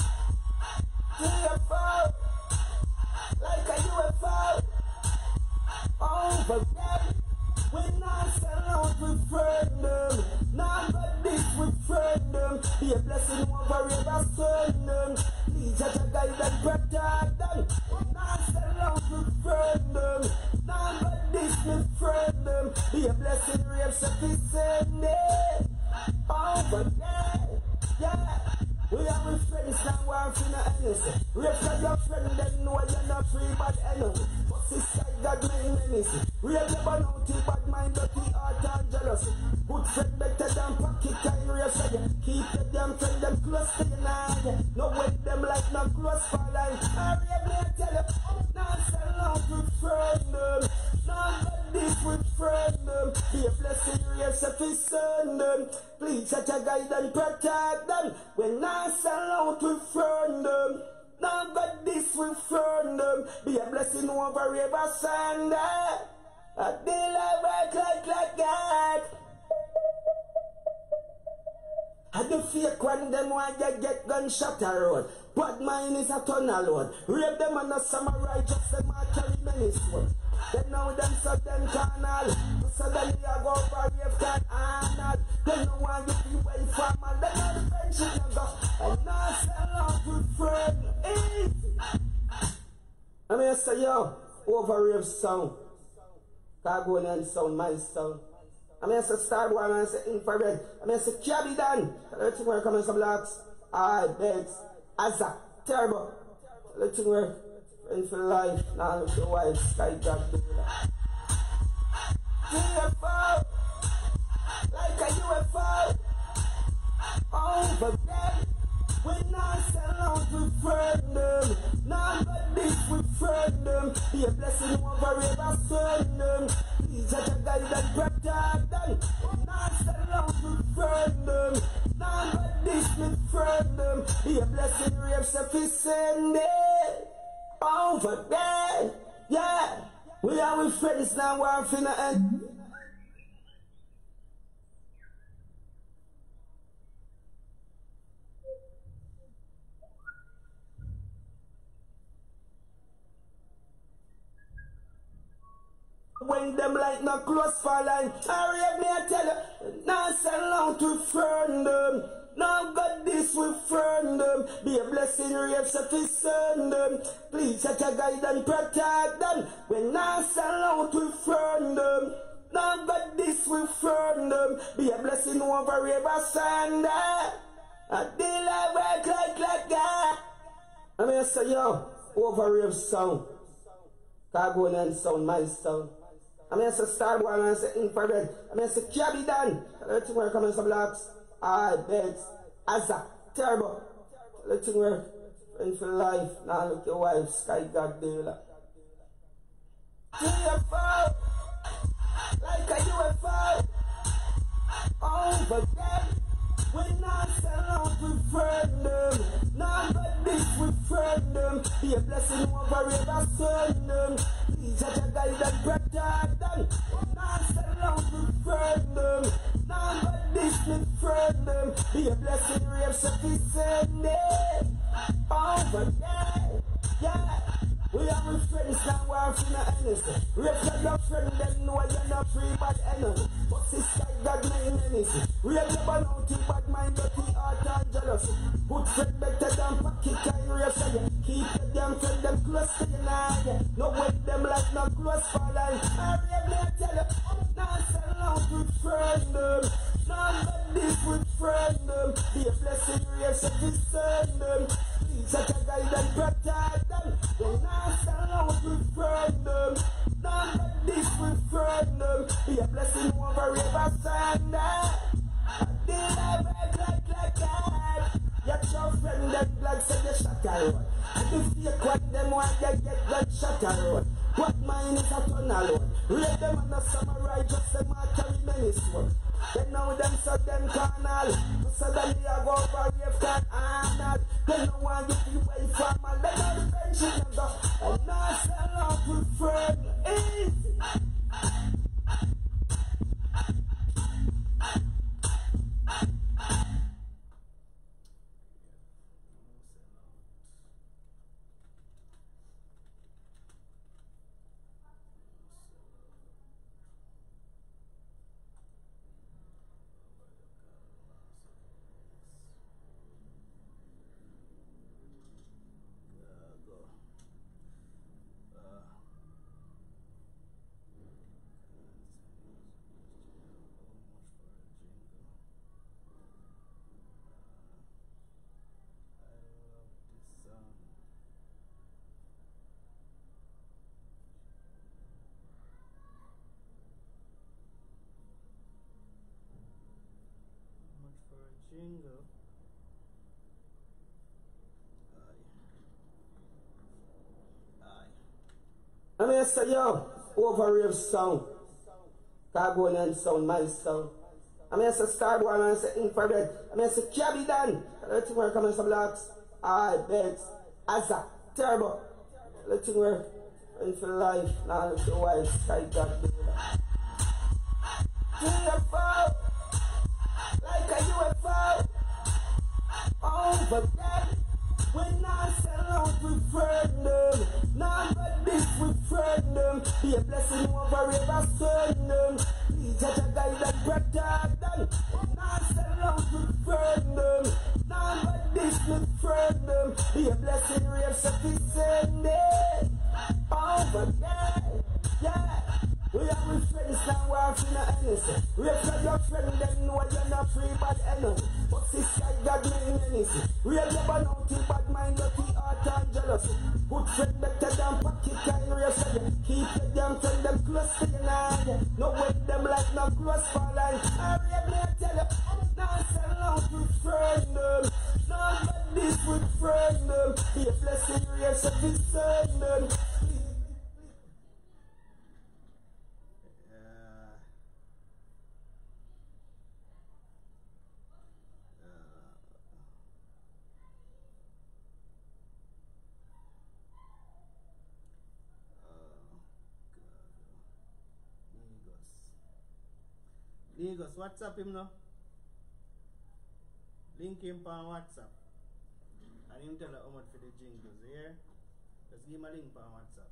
UFO. Like a UFO. Overrave. When I sell out with freedom, none but this with freedom. Be a blessing over ever freedom. Please let a guide and protect them. When I sell out with freedom, none but this with freedom. Be a blessing, real sufficient. Over there, yeah. We are with friends now, we're finna enemy. Real your friend, then know you're not free, but enemy. This side God made menace. Real never naughty, bad mind, dirty heart and jealousy. Good friend better than pocket kind real say. Keep your damn friend them close to your eye. No wait them like no close for life. Hurry up, me tell you. Now sell out with freedom. Now but this with freedom. Be a blessing, real sufficient. Please set a guide and protect them. When I sell out with freedom. Now God this will freedom. Be a blessing over ever Sunday. A deal I work like that. I do fake when them want you get gunshot a road. Bad mine is a tunnel road. Rape them and a samurai just them a carry many swords. Then now them so them carnal. So then we a go for rape can Arnold. They no want you to away from all. They know the friendship no go. And now sell out with friend. Easy. I mean say yo, overrave sound. Carbonian sound, my sound. I mean say Starboy, I say infrared. I mean say Cabby Dan. The thing where coming some blocks. I begs. Asa. Turbo. The thing where friends for life. Now look the wife. Sky God do that. UFO. Like a UFO. Over there. When I sell out with freedom, none but this with freedom. Be a blessing over ever freedom. Please let a guide and protect them. When I sell out with freedom, none but this with freedom. Be a blessing, real sufficient. Over there, yeah. We are with friends now, we're finna end. When them like no close for line, hurry up, me I tell you. Now sell out with freedom. Now God this with freedom. Be a blessing, real sufficient. Please set a guide and protect them. When I sell out with freedom. Now God this with freedom. Be a blessing over ever Sunday. I deal I work like that. I mean say yo, overrave sound. Carbonian sound, my sound. I mean, say Starboy, I say infrared. I mean, say Cabby Dan. The thing where coming some blocks. I begs. Asa. Turbo. The thing where friends for life. Now look your wife. Sky God do that. UFO. Like a UFO. Over there. When I sell out with freedom, none but this with freedom. Be a blessing over ever freedom. Please let a guide and protect them. When I sell out with freedom, none but this with freedom. Be a blessing, real sufficient. Over there, yeah. We are with friends now, we're finna enemy. Real your friend, then know you're not free, but enemy. But this guy God made menace. Real never naughty, bad mind, dirty heart and jealousy. Good friend better than pocket kind real say. Keep your damn friend them close to your eye. No wait them like no close for life. Hurry up, me I tell you. Now sell out with freedom. None but this with freedom. Be a blessing, real sufficient. Set a guide and protect them. When I sell out with freedom, none but this with freedom. Be a blessing over ever Sunday. I deal I work like that. Your your friend them blood say you shot a road. I do fake when them want you get gunshot a road. What mine is a tunnel road. Rape them and a samurai just them a carry many swords. They know them so them carnal. Suddenly I go over rave can Arnold. They don't want you to away from all. They know the friendship and go. And not sell out with friend. Easy. Jingle. I mean, I say, yo, over rave sound. Carbonian sound, my sound. I mean, I say, Starboy, and I say, infrared. I mean, I say, Cabby Dan. I think we're coming some blocks. Alright, Beds. Asa, Turbo. I think we're in for life. Now, the white sky got do that. UFO. Like a UFO. Over there. When I sell out with freedom, none but this with freedom. Be a blessing over ever freedom. Please judge a guide and protect them. When I sell out with freedom, none but this with freedom. Be a blessing real sufficient. Over there, yeah. We are with friends now, we're in a NS. Real for your friend, them know you're not free, but enemy. But this guy got me in anything. Real never naughty, bad mind, dirty heart and jealousy. Good friend better than pocket kind, real friend. Keep your damn friend, them close to your line. No way them like no close for line. I really tell you, now sell out with friend, none but this with friend. Be a blessing, real sufficient. Legos, WhatsApp him now. Link him on WhatsApp. And him tell her how much for the jingles, yeah? Just give him a link on WhatsApp.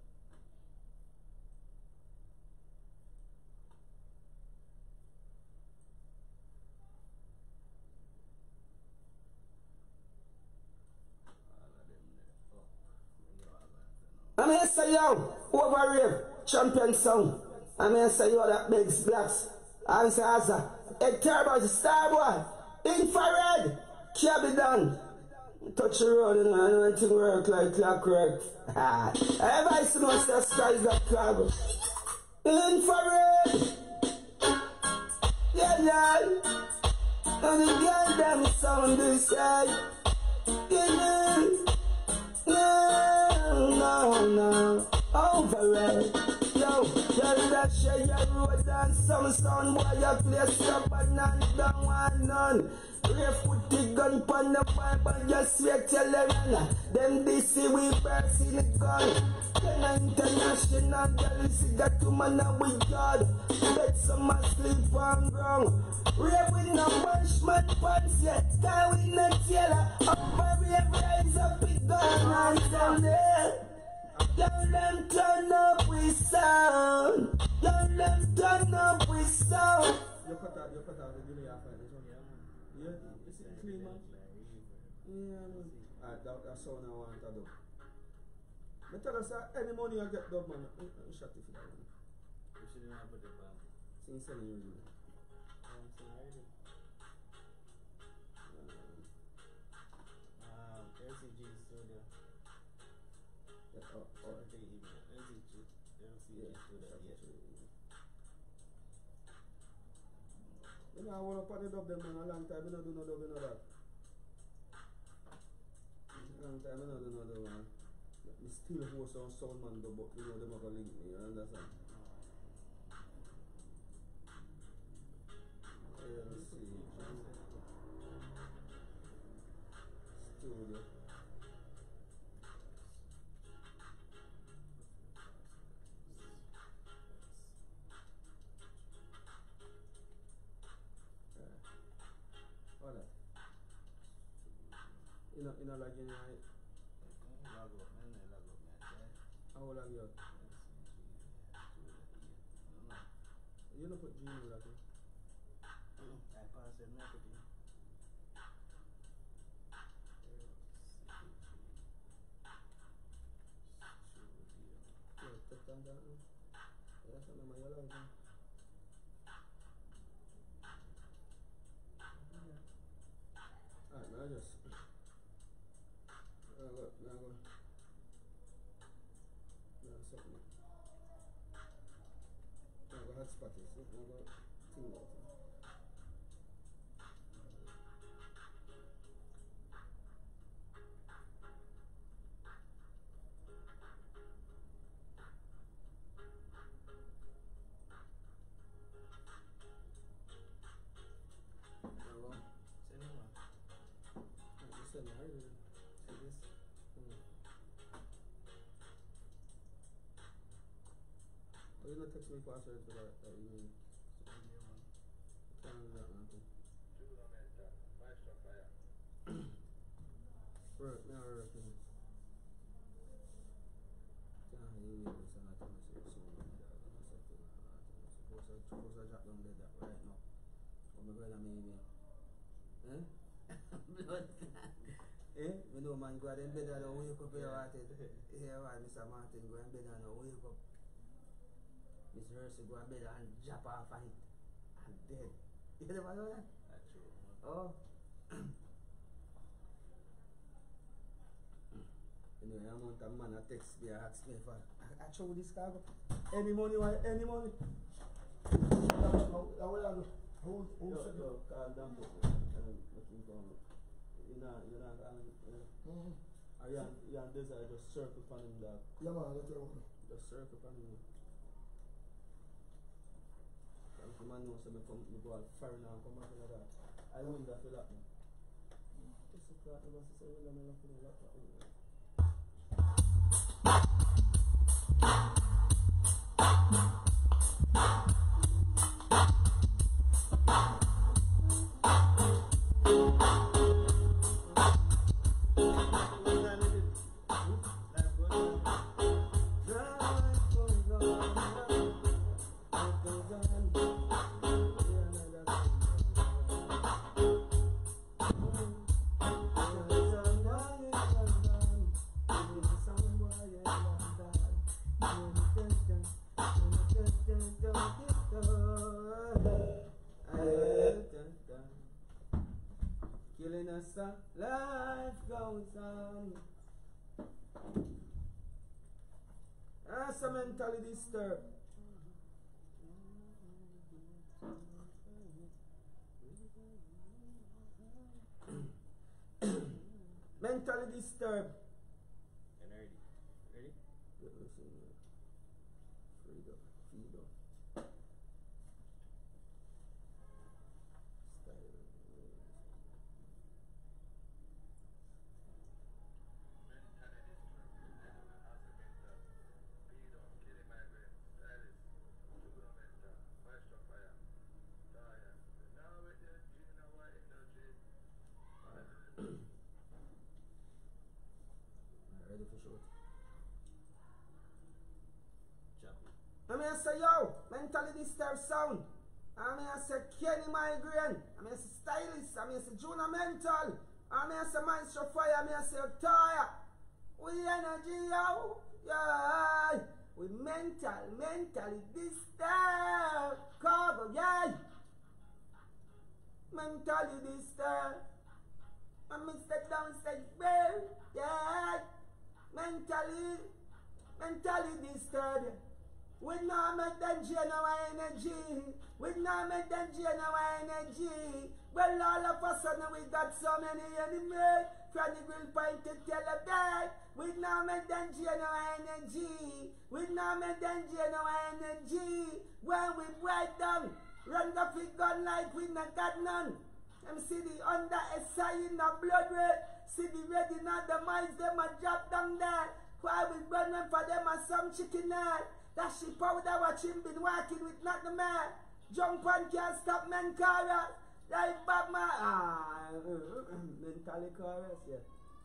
I mean, say yo, over rave, champion sound. I mean, say yo, that makes blacks. I say, Asa, a Turbo, Starboy, infrared, Cabby Dan. Touch the road, and I know anything work like clockwork. Everybody see no sky's that cloud. Infrared. Yeah, yeah. And the girl them sound this side. Yeah, no. Overhead. Yo, tell that share your road and some sound boy you play stop and don't want none. Rave put the gun pon the pipe and just wait till they run. Them DC we burst in the gun. Then international girl see that two man we God. Bet some asleep on ground. Rave with no punishment pants yet. Sky with no tailor. Over rave rise up with gun and down there. Y'all them turn up with sound. Y'all them turn up with sound. You cut out the delay after this one, yeah, man. Yeah, it's clean, man. Yeah, man. Alright, that's all I want to do. But tell us that any money you get done, man, shut it for that one. You shouldn't have put the bank. Since selling you do. LCG studio. You know, I want to put it up there, man. A long time, I don't do no dub, you know that. A long time, I don't do no dub, man. I still host on sound, man, but you know, they're not going to link me, you understand? Studio. What that? You know like in right? Log up, man. Log up, man. How old are you? You don't put G in that thing. I passed it, not put it. Yeah, take down that one. Yeah, that's what my yellow is. Alright, now just now go something. Now go hotspot it, see? Now go thing out. Send me already. See this? Oh, you not text me password for that email. Can't do that, man. Work, me work. Can't email this and I tell me so soon. Suppose I drop down dead that right now. Oh, my brother, me email. Eh? Blood. Eh? You know, man, go ahead and bed and wake up here, Martin. Here, man, Mr. Martin, go and bed and wake up. Mr. Hersey, go and bed and jump off of it. And dead. You never know that? That's true. Oh. Anyway, I'm on the man that text me and ask me for I show this cargo. Any money, any money. Who said that? Call them. You're not are you on this? I just circle upon him, dog. Yeah, man, that's what Just circle upon him. If the man knows me come, me go all foreign and come back like that. I wonder if that man. What's the crap? The boss is saying, I'm not going to lock that one. Killing us, life goes on. That's a mentally disturbed. Mentally disturbed. And ready? Ready? Listen, freedom, freedom. Ready for shoot? I mean, I say, yo, mentally disturbed sound. I mean, I say, Kenny Migraine. I mean, I say, Stylist. I mean, I say, Juna Mental. I mean, I say, Maestro Fire. I mean, I say, Tire. We energy, yo. Yeah. We mentally disturbed. Cargo, yeah. Mentally disturbed. I mean, step down, step back. Yeah. Mentally disturbed. We not make them drain our energy. We not make them drain our energy. Well, all of a sudden we got so many enemies. From the grill point to Telebed. We not make them drain our energy. We not make them drain our energy. When we break down, Run the big gun like we not got none. Them see the under SI in the blood red. See the red in the mines, them a drop down there. Why we burn them for them as some chicken there. That she powder what him been working with, not the man. Jump on can't stop men chorus. Like Batman. Mentally chorus, yeah.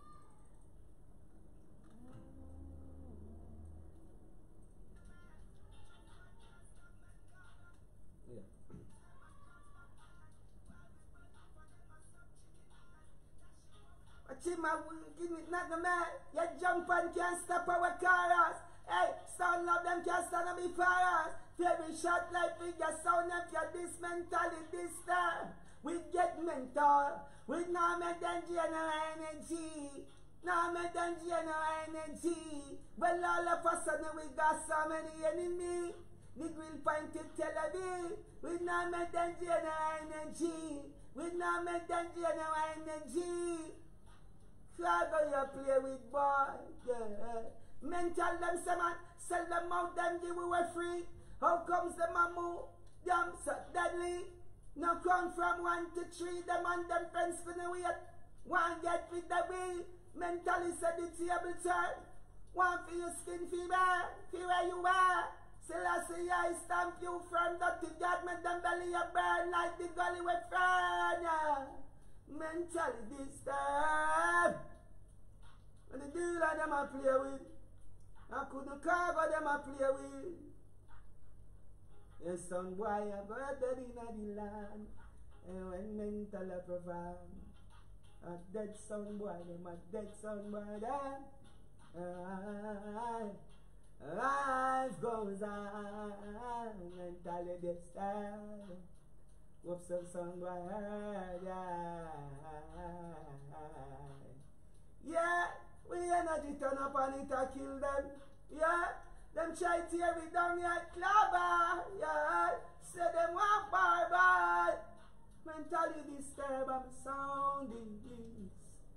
Chima working with not the man. You jump and can't stop our chorus. Hey, sound of them can't stand up before us. Very short like figure sound if you're this mentally this time. We get mental. We now make them generate energy. Now make them generate energy. Well, all of a sudden we got so many enemies. The grill pointed Tel Aviv. We now make them generate energy. We now make them generate energy. Flag you play with boy, yeah. Mental them say man, sell them out, them give away free. How comes them a move? Them so deadly. No come from 1 to 3, them and them friends finna wait. One get with the way. Mentally said the table turn. One for your skin fever, feel where you are. Still I see I stamp you from dirty God, make them belly a burn like the gully with fire. Mentally disturbed. And the dealer them a play with. I couldn't cargo them a play with. Yes, some boy a go dead in the land. And when mental a perform, a dead son boy, them a dead son boy them. Life goes on, mentally disturbed. Whoops, son boy, yeah, we energy turn up and it a kill them. Yeah, them try to tear it down like clover. Yeah, say them want bye. Mentally disturbed, I'm sounding this.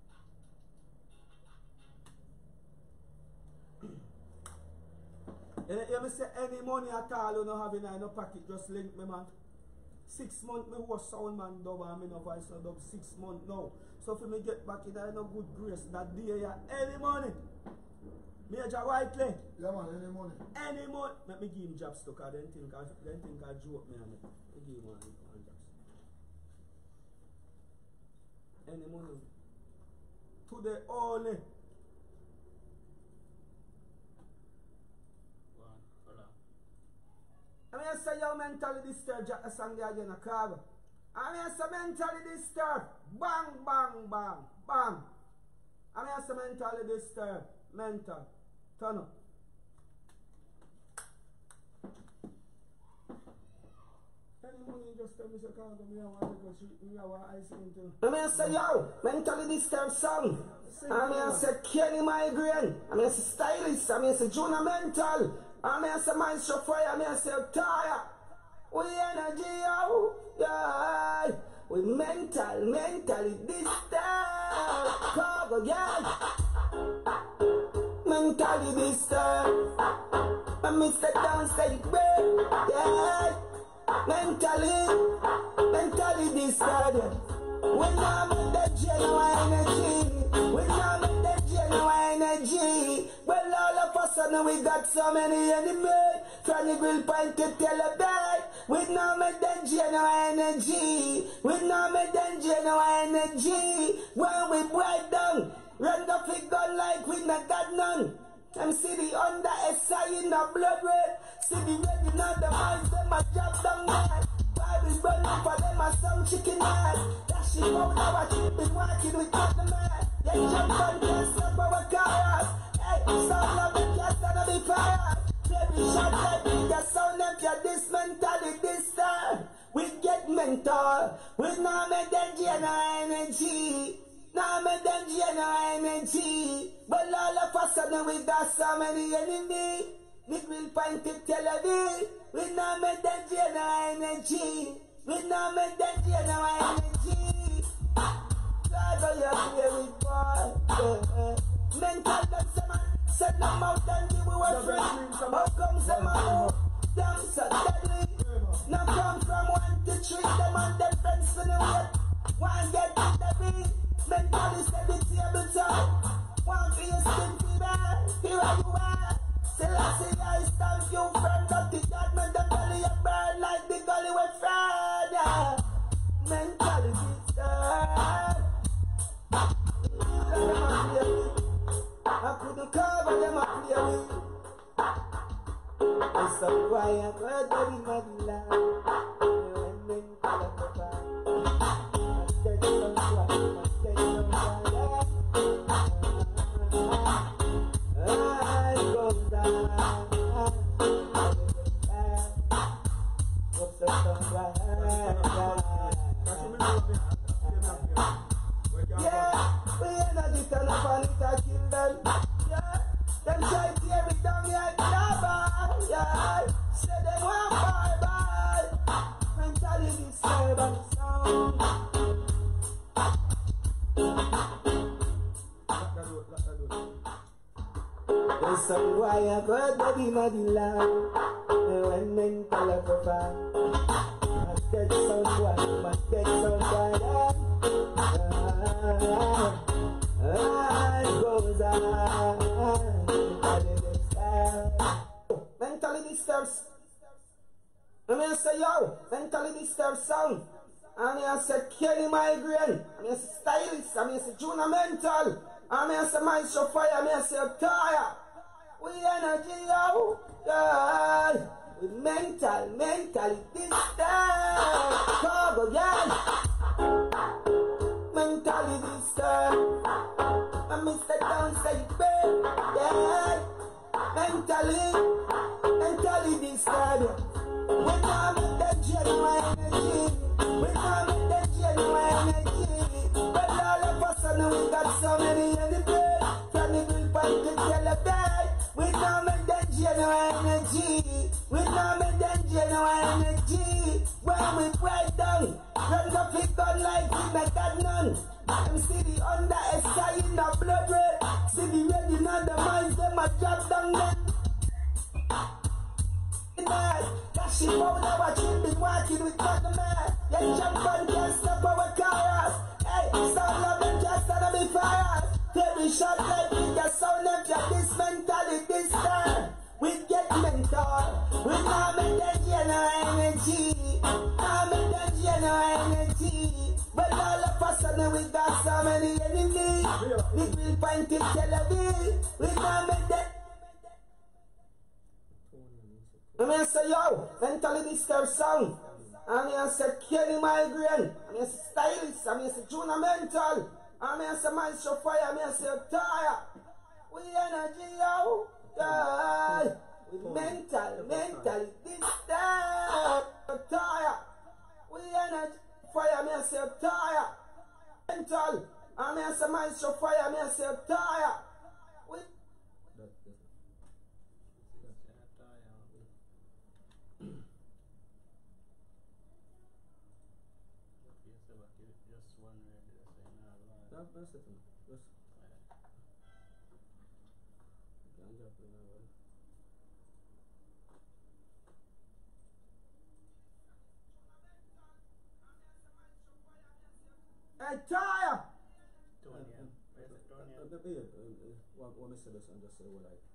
You me say any money at all you no have in your pocket, just link me, man. 6 months me was sound man dub and me no voice no dub 6 months now. So for me get back in I no good grace that day ya any money. Major Whiteley. Yeah man, any money. Any money. Let me give him jobs to cause they think I joke me and me. Give him one jobs. Any money. Today only. I mean, I say you're mentally disturbed, Jack the song there again, a crab. I mean, I say mentally disturbed, bang, bang, bang, bang. I mean, I say mentally disturbed, mental, turn up. Any money just tell me so can't come here and go shoot me our ice into. I mean, I say yo, mentally disturbed song. I mean, I say Kenny Migraine. I mean, I say Stylist. I mean, I say Junior Mental. I mean, I say Maestro Fire. I mean, I say Tire. We energy, yo, yeah. We mentally disturbed. Cargo, yeah. Mentally disturbed. I miss the downside, yeah. Mentally disturbed. We now make the genuine energy. We now make the genuine energy. Well, all of a sudden we got so many enemies. From the grill point to Tel Aviv. We now make the genuine energy. We now make the genuine energy. When we break down, run the big gun like we not got none. Them see the under SI in the blood red. See the red in the minds, them a drop down there. Bible burning for them a some chicken head. That shit out now what you been working with not the man. They jump and can't stop our chorus. Hey, sound of them can't stand up the fire. Every shot like we get sound if you're this mentally this time. We get mental. We now make them genuine energy. Now make them genuine energy. But all of a sudden we got so many enemies. The grill point to Tel Aviv. We now make them genuine energy. We now make them genuine energy. God, all you play with boy. Mental them say man, set them out and give away free. How comes them out? Them so deadly. Now come from 1 them a play with. It's a quiet word that we not love. When men call up the bar, must take some quiet, must take some quiet. I go down. What's up, some quiet? Yeah, we ain't not this kind of panic to kill them. Yeah, them try to tear it down like lava. Yeah, say they want bye-bye. Mentality serve and sound. There's some quiet word that we not in love. When men call up a fan, must get some quiet, must get some quiet. Mentally disturbed. I mean, I say, yo, mentally disturbed sound. I mean, I say, Kenny Migraine. I mean, I say, Stylist. I mean, I say, Juna Mental. I mean, I say, Maestro Fire. I mean, I say, Tire. We energy, yo. Yeah. We mentally disturbed. Cargo, yeah. Mentally disturbed. I Mr. Downside, babe. Yeah. Mentally disturbed. We not with the genuine energy. We not with the genuine energy. But all of a sudden we got so many enemies. From the grill point to the bed. We not with the genuine energy. We not with the genuine energy. When we break down, run the flick gun like we not got none. I'm see the under a sky in the blood red. See the red in the minds, them a drop down them. She powder what you been walking with got the man. You jump and can't stop our cars. Hey, sound of them just on the fire. Every shot like with the sound of your this mentality this time. We get mental. We not make the general energy. Not make the general energy. But all of a sudden we got so many enemies. We will find it television. We not make the I mean, I say, yo, mentally disturbed sound. I mean, I say, Kenny Migraine. I mean, I say, Stylist. I mean, I say, Juna Mental. I mean, I say, Maestro Fire. I mean, I say, Tire. We energy, yo. Yeah. We mentally disturbed. Tire. We energy. Fire. I mean, I say, Tire. Mental. I mean, I say, Maestro Fire. I mean, I say, Tire. We That's it. Just ganja play now. Hey, Tire! What I say this and just say what I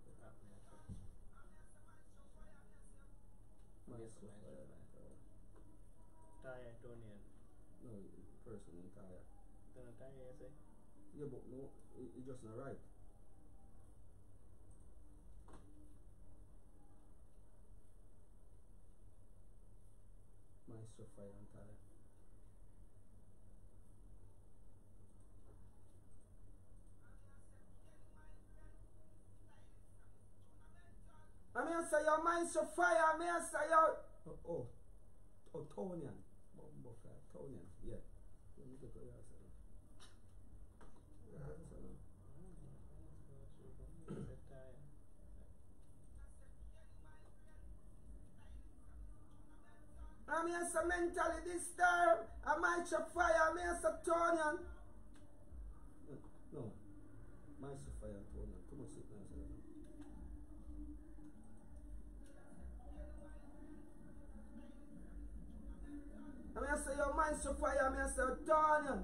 Tire, Tonian. No, person in Tire. Tire, you say? Yeah, but no, it's just not right. Maestro Fire and Tire. I mean, I say, your Maestro Fire. I mean, I say, your... Oh, Tonian. Tonian, yeah. Let me get to that. I mean, it's a mentally disturbed. I might shop fire. I mean, it's a Tonian. No, Maestro Fire and Tonian. Too much sickness. I mean, I say, your Maestro Fire. I mean, it's a Tonian.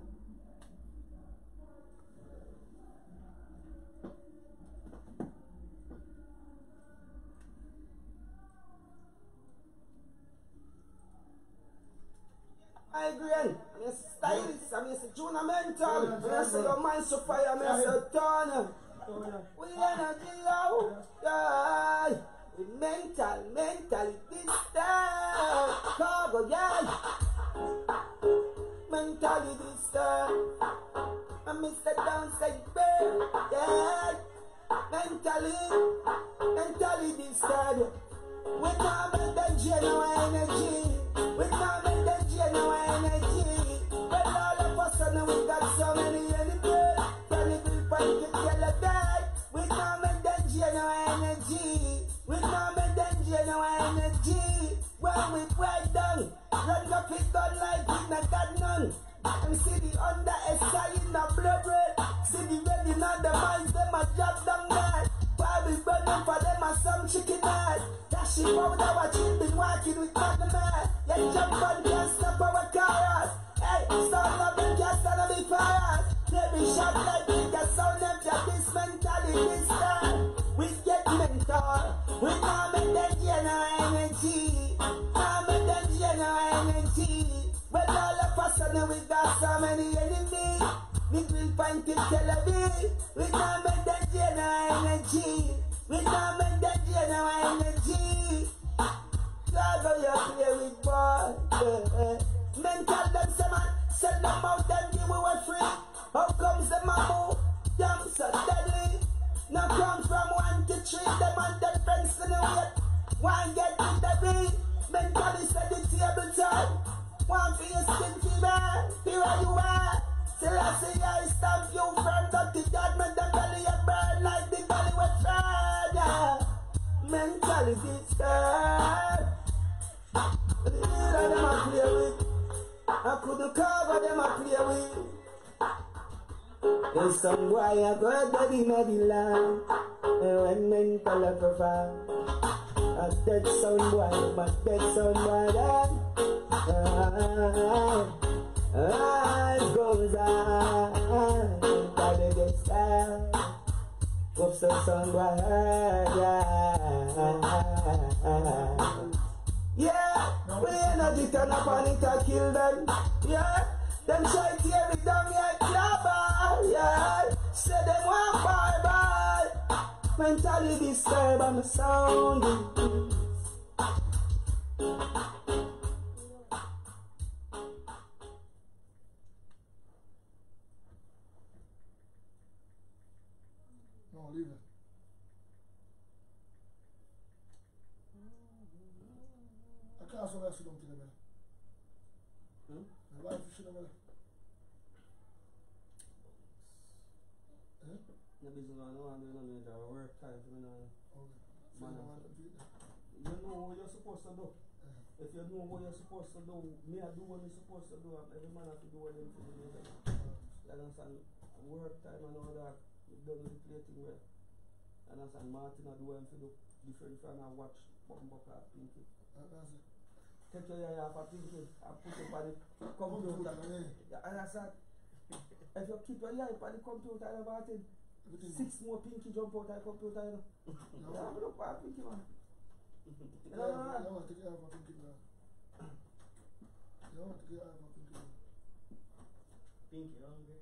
Migraine. I mean, it's Stylist. I mean, it's Juna Mental. I mean, I say, your Maestro Fire. I mean, it's a Tonian. We energy low, yeah. We mentally disturbed. Cargo, yeah. Mentally disturbed. I miss the downside, yeah. Mentally disturbed. We can't make the genuine energy. We can't make the genuine energy. But all of a sudden we got so many enemies. Cannibal fight to tell a die. We can't make the genuine energy. We can't make the genuine energy. When we break down, run up it gun like we not got none. And see the under sky in the blood red. See the red in the minds, them a drop down there. Bible burning for them as some chicken head. Dashing powder, watching been walking with cotton man. Yeah, jump on, can't stop our cars. Hey, sound of them can't stand up before us. They be shot like we can sound them to this mentality this time. We get mental. We can't make them general energy. Can't make them general energy. But all of a sudden we got so many enemies. We will find it Tel Aviv. We can't make that general energy. We can't make that general energy. God, go you play with boy. Mental them say man, send them out and give away free. How comes them a move? Damn so deadly. Now come from 1 to 3, them and them friends to know it. One get with the beat. Mentally set the table time. One for your skin fever. Here you are. Till I say I stamp you from dirty judgment and belly and burn like the belly with fire. Mentally disturbed. The leader them I play with. I couldn't cover them I play with. There's some boy I got that in the land. When mental I prefer. A dead sound boy, my dead sound boy. Life goes on, mentally disturbed. Hope so somewhere, yeah. We energy turn up on it and kill them, yeah. Them try to tear it down, yeah, clever, yeah. Say them want bye-bye. Mentally disturbed, I'm sounding. No, leave it. I can't so I sit down to the bed. My wife is sitting there. The business man, no one doing no job. Work time for me now. Man, you know what you're supposed to do. If you know what you're supposed to do, me I do what I'm supposed to do. Every man have to do what they're supposed to do. You understand? Work time and all that. You don't really play thing well. You understand? Martin I do what I'm to do. Different from I watch Bumbuck or Pinky. Take your eye off of Pinky and put it on the computer. You understand? If you keep your eye on the computer, Martin, 6 more Pinky jump out of the computer, you know. You have to look for Pinky, man. You know what? You want to get out of Pinky, man. You want to get out of Pinky, man. Pinky, hungry?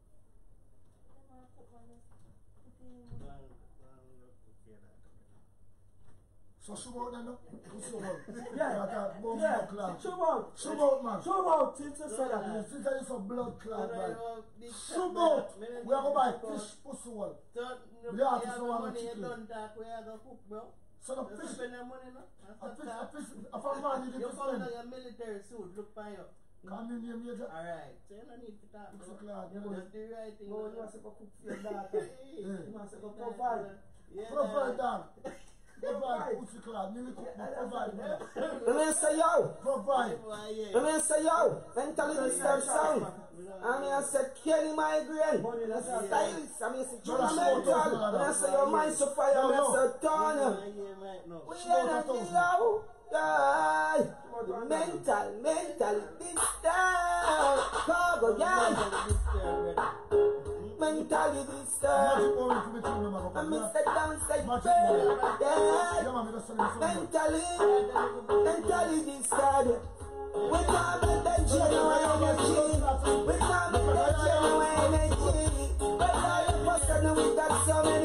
So shoot out then, no? Who shoot out? Yeah. Shoot out, man. Shoot out, since you said that. You think it's a blood clot, man. Shoot out. We are going to buy fish pussy one. We have to someone to chicken. So the fish. A fish. If I'm man, you You fish found then. your military suit, look for you. Come in here, major. Alright, so you don't need to talk. Pussy Bro. clot. Just do the right thing. No, you must have to cook for your daughter. You must have to provide. Provide that. Provide pussy clot. Nearly cook me. Provide that. Let me say yo. Provide. Let me say yo. Mentally disturbed sound. I mean I said Kenny Migraine. That's a stylist. I mean it's mental. And I say your mind so fire. And I say Tony. We energy yo. Yeah. Mentally disturbed. Cargo, yeah. Mentally disturbed. I miss the downside. Yeah. Mentally disturbed. We can't make that genuine energy. We can't make that genuine energy. But all of a sudden we got so many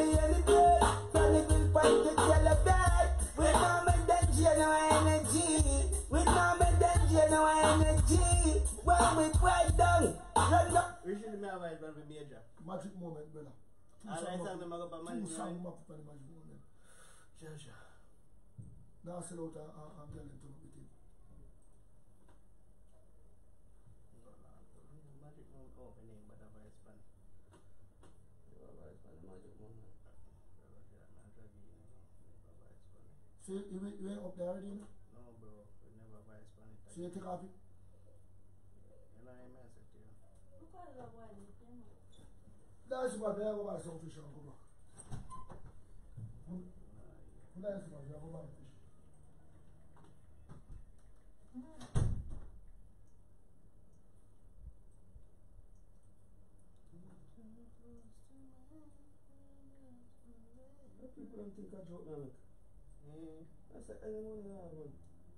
When we quiet down, run up. We should have advice for the major. Magic moment, brother. I like something about Two management. songs up for the magic moment. Sure. Now sell out and get into it with him. Magic moment opening, but a vice pan. Magic moment. So you ain't up there already, you know? No, bro, we never vice pan it. So you take off it? You know, I message you. Look at the one, you know. That's what they go buy some fish and go back. That's what they go buy fish. People don't think I joke now. I said, any money I have, man.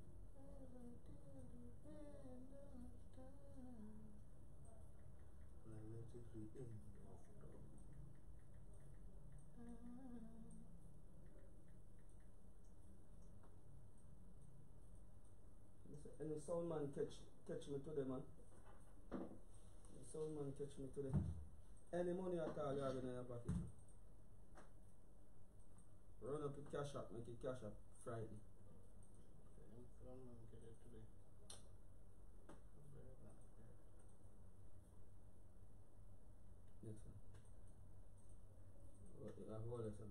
Any sound man catch me today, man. Any sound man catch me today. Any money at all you have in your pocket, man. Run up the cash up, make it cash up Friday. Yes, sir. I have all this, sir.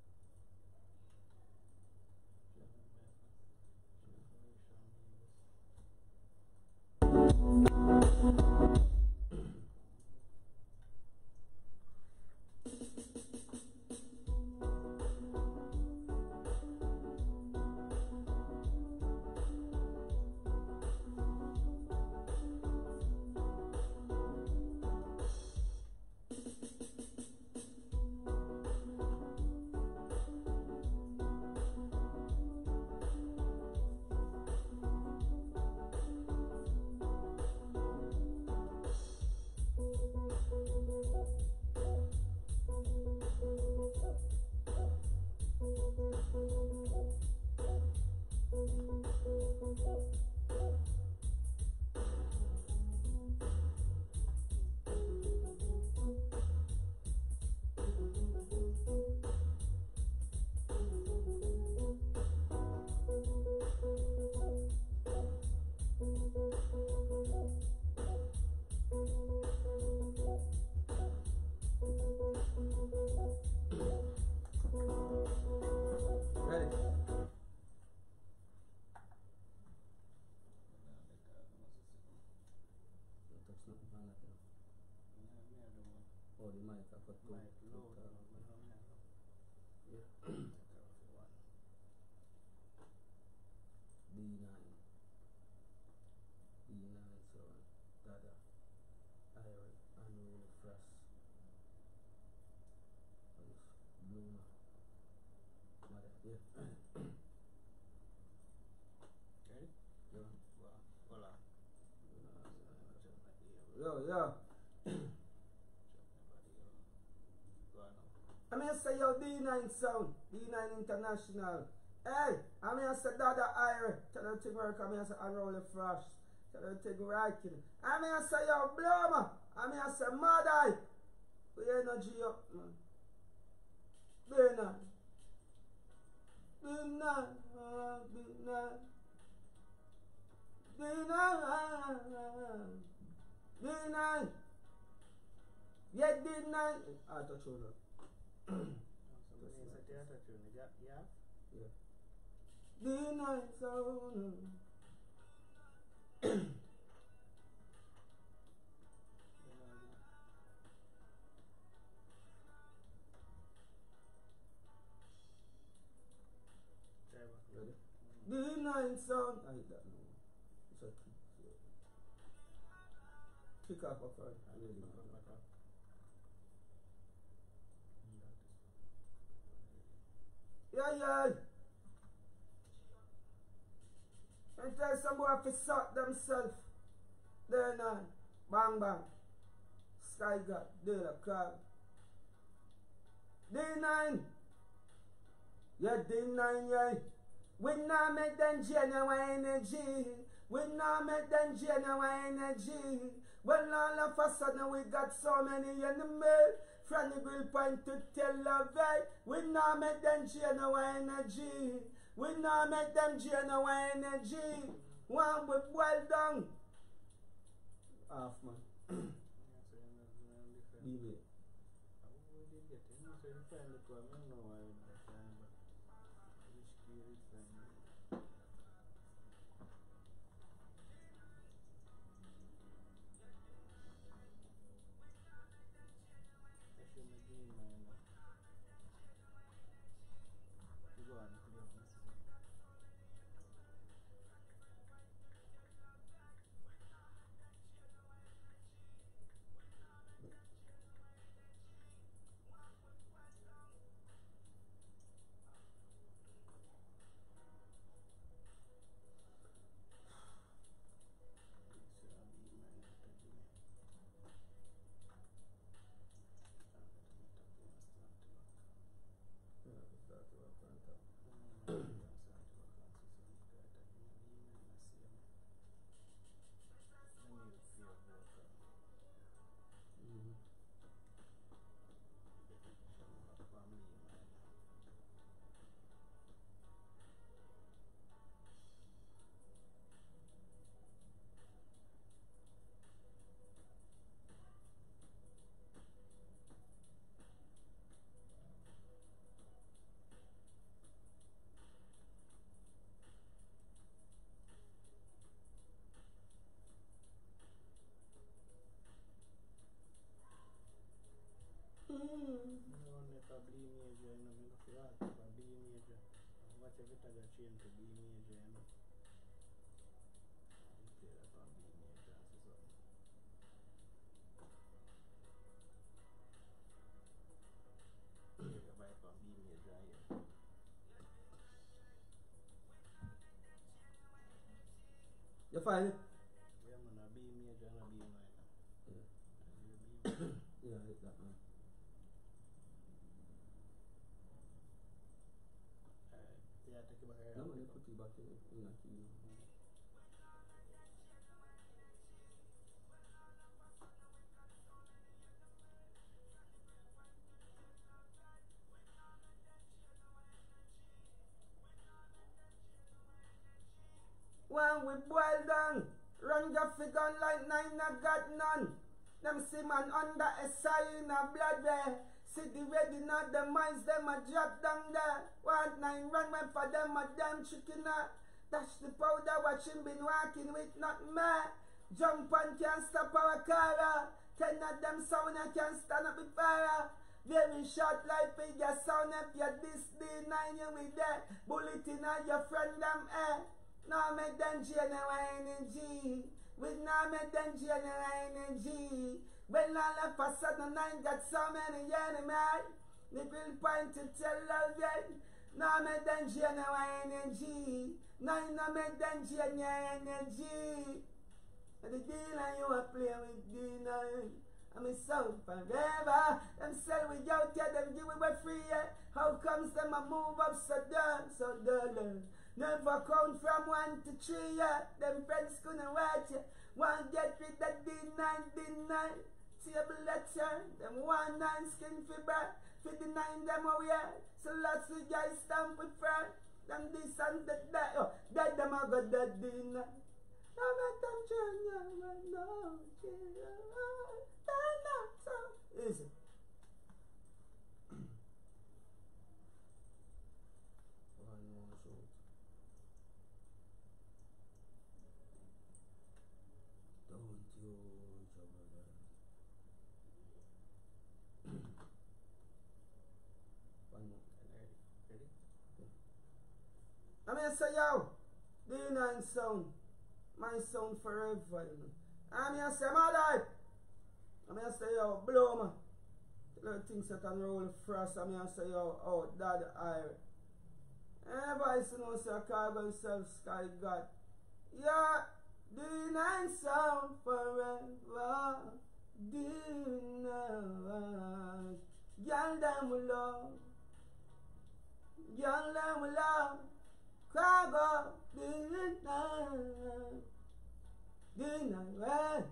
Oh, the mic, I got two. D9. So Dada, Iron, Unruly Frost. Bloomer. Mother, yeah. Okay? Yeah. Wow. Hola. Yo. I mean, I say, yo, D9 sound, D9 International. Hey, I mean, I say, Dada Iron, tell them to work, I mean, I say, Unruly Frost, tell them to right. I mean, I say, yo, Bloomer, I mean, I say, Mad Eye. We ain't no G up, man. D9. Yeah, D9. I touch you now. Yeah. D9 sound. Ready? D9 sound. I hate that no. It's a kick. Kick off a front. Yeah. And tell some boy to suck themselves. They're not. Bang bang. Sky God. They're the car. D9. Yeah, D9, yeah. We not make them genuine energy. We now make them drain our energy. Well, all of a sudden we got so many enemies. From the grill point to Tel Aviv, we now make them drain our energy. We now make them drain our energy. One we boil down. Half man. Leave it. You find it? Yeah, man, a B major and a B minor. Yeah, hit that man. Yeah, take it back here. No man, you put it back in the key. When we boil down, run your figure like nine I got none. Them see man under a sign of blood there. See the ready not the minds them a drop down there. 1-9 run when for them a damn chicken out. Dash the powder watch him been walking with not me. Jump on can't stop our car. 10 of them sound I can't stand up with fire. Very short life with your sound if you this D9 you with that. Bullet in your friend them air. Now make them drain our energy. We now make them drain our energy. When all of a sudden I got so many enemies. The grill point to tell us that. Now make them drain our energy. Now make them drain your energy. And the dealer you are playing with D9. I'm a sound forever. Them sell we out here, them give we free. How comes them a move up so down, so dull? Never count from 1 to 3, yeah. Them friends couldn't watch you. Want get rid of D9. Table lecture. Them 1-9 skin fiber. For the 9 them away. So lots of guys stamp with friend. Them this and that. Oh, that them a got that D9. Now make them turn you and no. So easy. I mean, say yo, D9 sound, my sound forever. I mean, say my life. I mean, say yo, blow man. Little things that can roll frost. I mean, say yo, oh, dad, everybody say no, say I call themselves Sky God. Yeah, D9 sound forever. D9, y'all them will love. Y'all them will love. Cargo, D9. D9,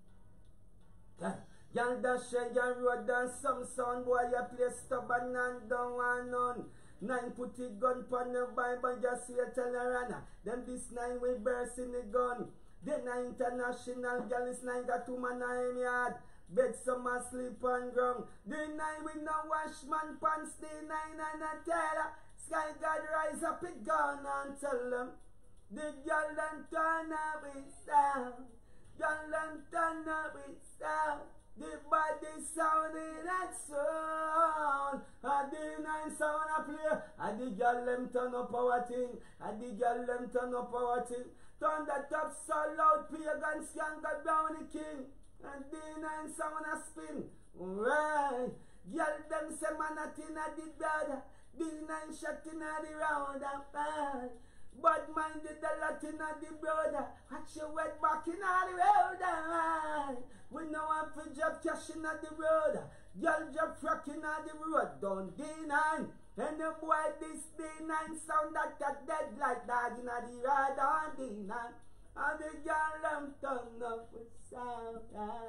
y'all dash and y'all road and some sound boy you play stubborn and don't want none. 9 put the gun pon the Bible just wait till the runner. Them this 9 will burst in the gun. Then a international girl is 9 got 2 man in him yard. Bed some asleep on ground. The 9 with no wash man pants. The 9 and a tailor. Sky God rise up a gun and tell them. The girl them turn up with sound. Girl them turn up with sound. The body sounding that sound. And the 9 sound a play. And the girl them turn up our thing. And the girl them turn up our thing. Turn the top so loud, pagan skank a down the king. And D9 sound a spin. Right. Girl them say man a tin a the brother. D9 shot in a the round and bad. Bad minded a lot in a the brother. Watch your wet back in a the road and ride. We know want for drop cash in a the road. Girl drop frack in a the road. Down D9. And the boy this D9 sound that dead like dog in a the road on D9. And the girl them turn up with sound.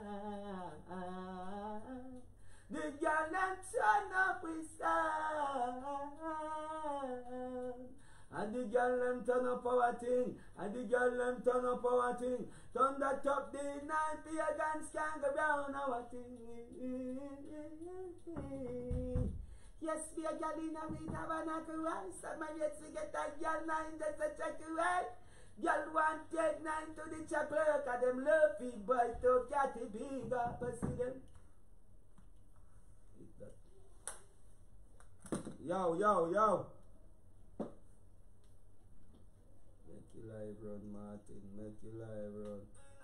The girl them turn up with sound. And the girl them turn up our thing. And the girl them turn up our thing. Turn that up D9 pagans can go round our thing. Yes, be a girl in a week have a knock away. Some of you to get a girl 9 just a check away. Girl want take 9 to the chapel. Cause them love feed boy to catty big up. See them. Yo. Make your live run, Martin. Make your live run.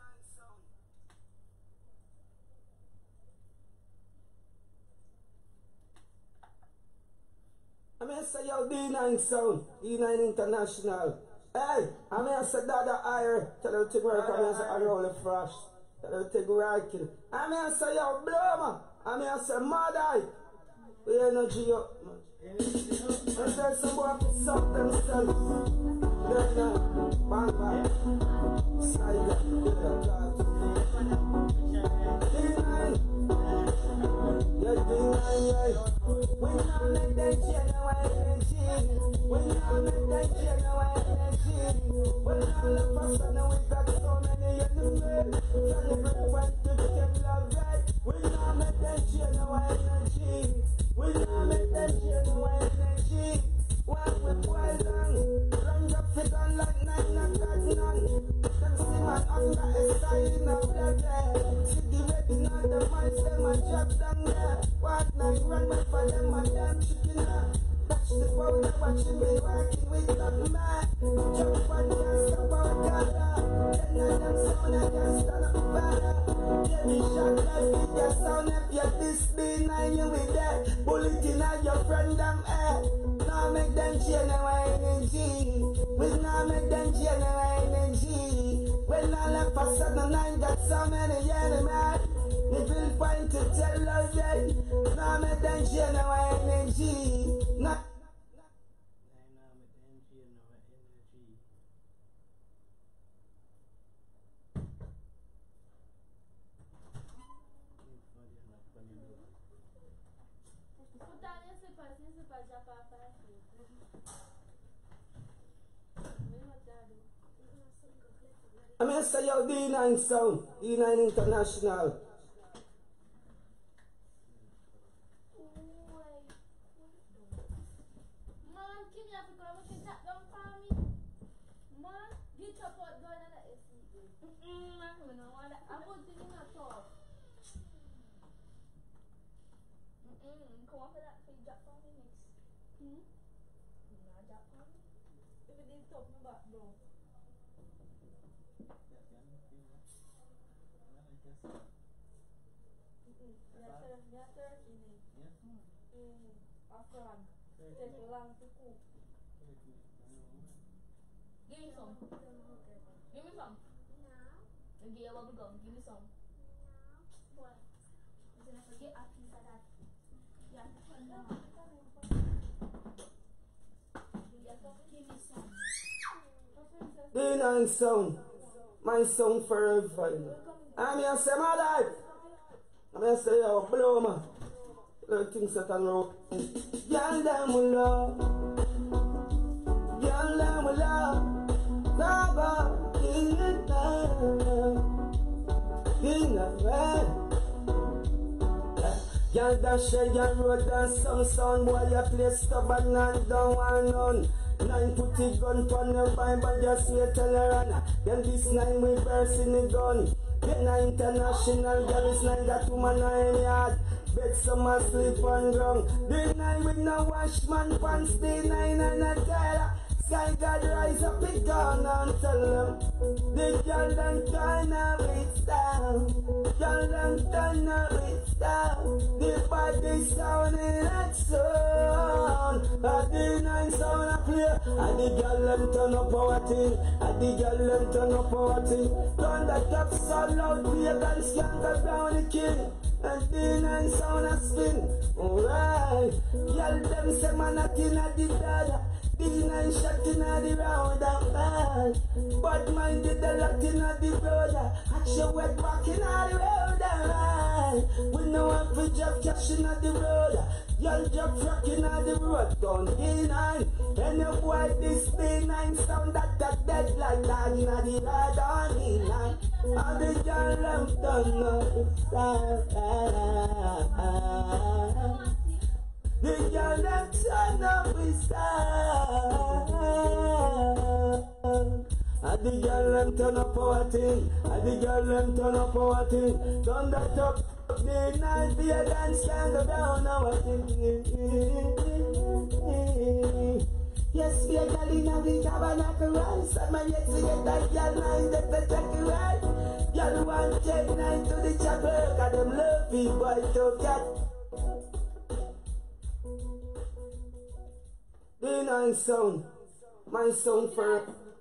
I mean, say yo D9 sound, D9 international. Hey, I mean, I say Dada Ire, tell her to work, I mean, I say I roll the fresh, tell her to work. I mean, I say yo Bloma, I mean, I say Mad-Eye. We energy up, man. I said some boy put suck themselves. Then, bang bang. Side up, get a class. D9. Yeah, D9, right. We now make them genuine energy. We now make them genuine energy. We now look for sun and we got so many enemies. Trying to bring one to them love right. We now make them genuine energy. We now make them genuine energy. While we boil down, run up the gun like 9 and got none. Them see my hunger is dying out there. See the ready now, the mice them and drop down there. What 9 run back for them and them chicken up. Touch the powder, watching me working with that man. Jump on the stop our color. Then them sound I can stand up better. Get me shot like with your sound if you this D9 you with that. Bullet in your friend them head. Now make them genuine energy. We now make them genuine energy. When I left for 7-9 got so many enemies. We feel fine to tell us that. Now make them genuine energy. Now make them genuine energy. Put down your slippers drop off our feet. I mean, say yo D9 sound, D9 international. Man, give me a pick up, get that down for me. Man, get your pot going on the SC. Man, we don't want that. I put it in a top. Come on for that, for you drop for me next. Nah, drop for me. If it didn't top my back, bro. A frog. Take long to cook. Give me some. Give me some. No. And give you a bubble gum. Give me some. No. What? You're gonna forget a piece of that. Yeah. Give me some. D9 sound. My song forever. I'm here say my life. I'm here say yo blow man. Little things that I know. Y'all down with love. Y'all down with love. Never in the time. In the way. Y'all dash y'all road and some sound boy you play stubborn and don't want none. 9 put the gun pon the Bible, just wait till you run. Then this 9 we burst in the gun. Then a international girl is 9 that woman in yard. Bet some a sleep on ground. The 9 with no washman pants, the 9 and a tailor. Sky God rise up the gun and tell them. The girl done turn up it down. Girl done turn up it down. The body sounding like sound. And the 9 sound a play. And the girl them turn up our thing. And the girl them turn up our thing. Turn the top so loud, play and skank down the king. And the 9 sound a spin. Alright. Girl them say man a king at the dada. The 9 shot in the round and bad. But mind did the lot in the brother. Action wet back in the road and ride. We know what we drop cash in the road. Y'all drop rock in the road. Down D9. And the boy this D9 sound that dead like that in the road on D9. And the girl them done up. The girl them turn up with style. And the girl them turn up our thing. And the girl them turn up our thing. Turn that up. The night be a dance can go down our thing. Yes, we are girl in a big tabernacle rise. And my yet to get that girl 9 that the take you right. Girl want take 9 to the chapel. Cause them love me boy to cat. The 9 sound, my sound for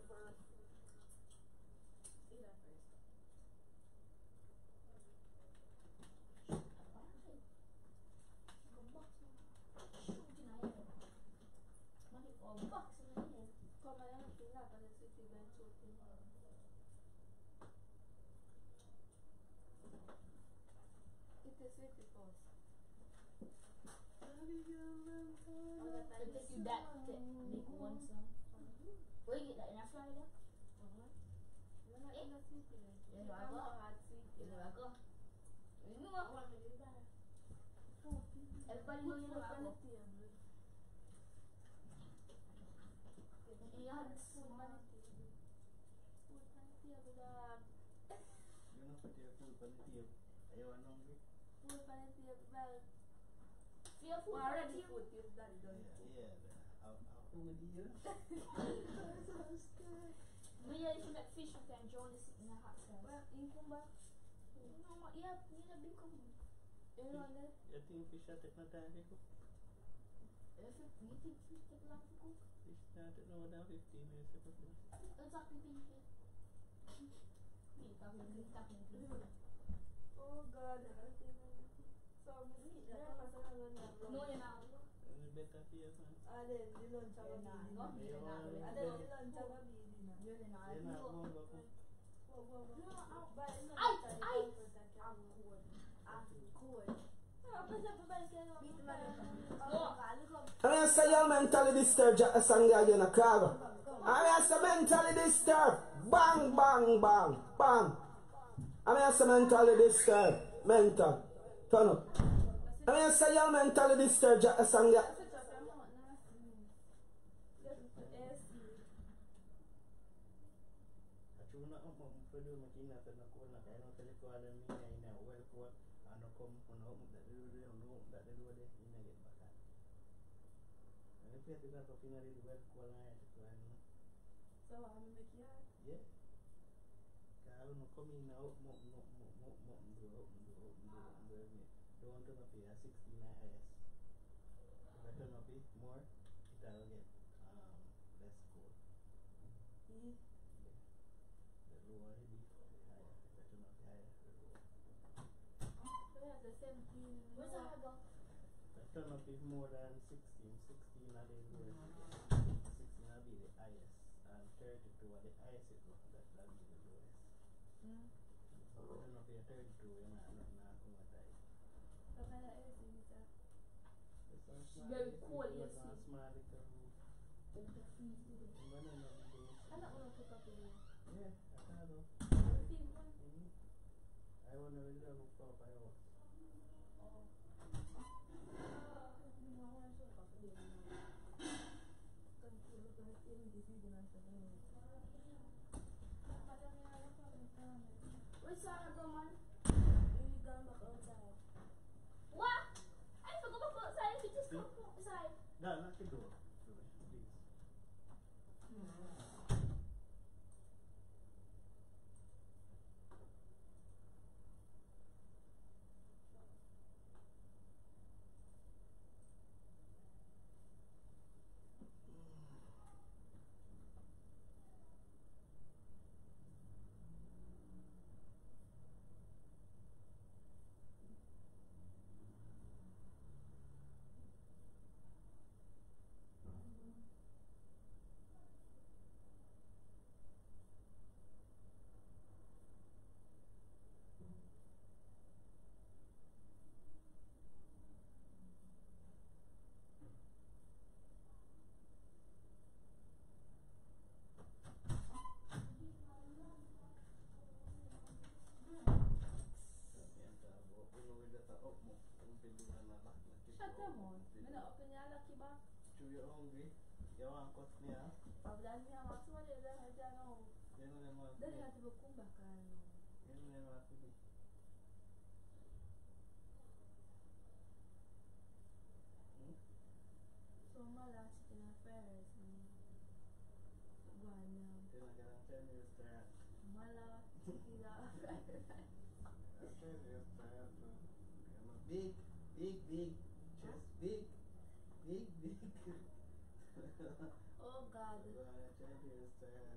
Where you get that in Florida? You know I go. You know I go. You know I want to do that. Everybody know you know I go. You have this money. You know put your food on the table. Are you hungry? Food on the table. Your food already food is done. Yeah. I'll food here. But yeah, if you make fish, you can join this in the hot sauce. Well, you come back. No, yeah, you need a big come. You know that? You think fish will take no time to cook? You think fish take long to cook? Fish not take no more than 15 minutes to cook. Exactly, pinky. Oh God. So, no, you're not. It's better for you, man. Then the lunch I will be dinner. And then the lunch I will be dinner. You're not going to cook. I say your mentally disturbed, just sang again a car. I say mentally disturbed. Bang, bang, bang, bang. I say mentally disturbed. Mental. Turn up. I say your mentally disturbed, just sang again. So I'm making it? Yeah. I'm coming now. Don't turn up here 16 IS. If I turn up it more, it will get less cold. Yeah. The lower it is, the higher. If I turn up the higher, the lower. So yeah, the 17. Where's the higher? If I turn up it more than 16 are the lowest. 16 will be the highest. And 32 are the highest it will. That will be the lowest. I don't know if you're 32, you're not come with that. What kind of AC is that? It's a small Very AC, cold it was AC. a small little room. Oh, the freeze today. I'm gonna know the AC. I don't want to put up in here. Yeah, I thought so. The same one? I wonder if they'll look for a house. Oh. No, I want to show up for the Where's Sarah go, man? You gone back outside. What? I forgot to go back outside. You just come outside. No, not the door. Please. Shut your mouth. I'm not open your lucky back. So you're hungry? You want to cut me off? Probably me and Max one day that I don't know. You know them want to Then be. you have to go come back and know. You know them want to be. So my last chicken affairs and go on now. You're not going to tell me it's there. Mala chicken affairs. I'll tell you it's there too. I'm a big chest. Big. Oh God. I'm going to tell you it's there.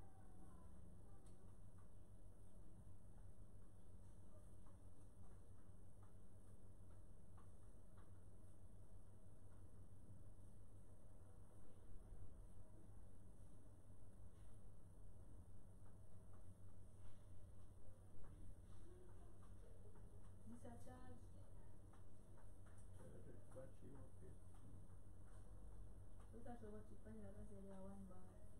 This a charge. What you want to Look at what you find like I said they are one bar.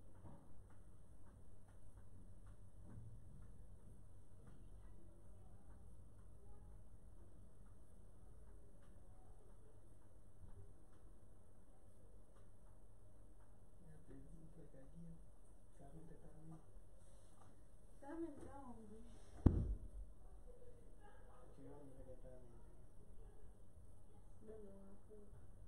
También está hungry. No lo want food.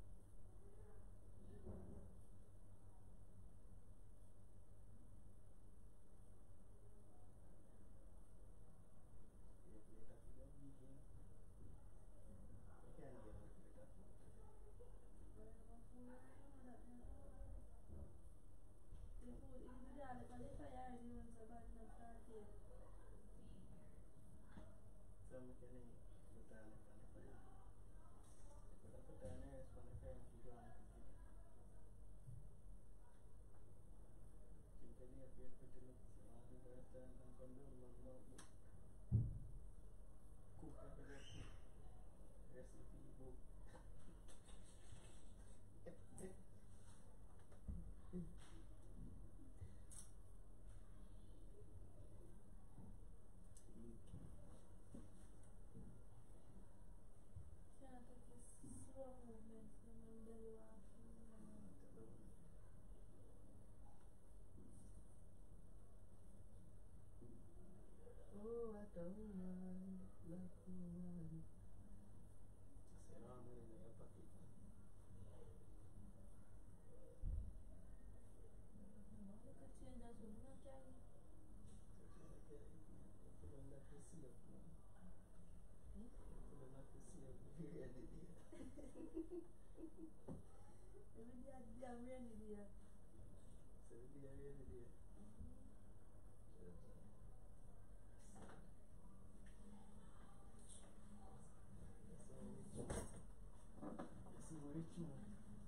Oh, I don't mind, love me. Say, no, I'm in your pocket. Look at you, that's what I'm carrying. Put on that to see up, man. Put on that to see up. You're ready, dear. Every day I'm ready there. So, you're ready, dear. So rich man.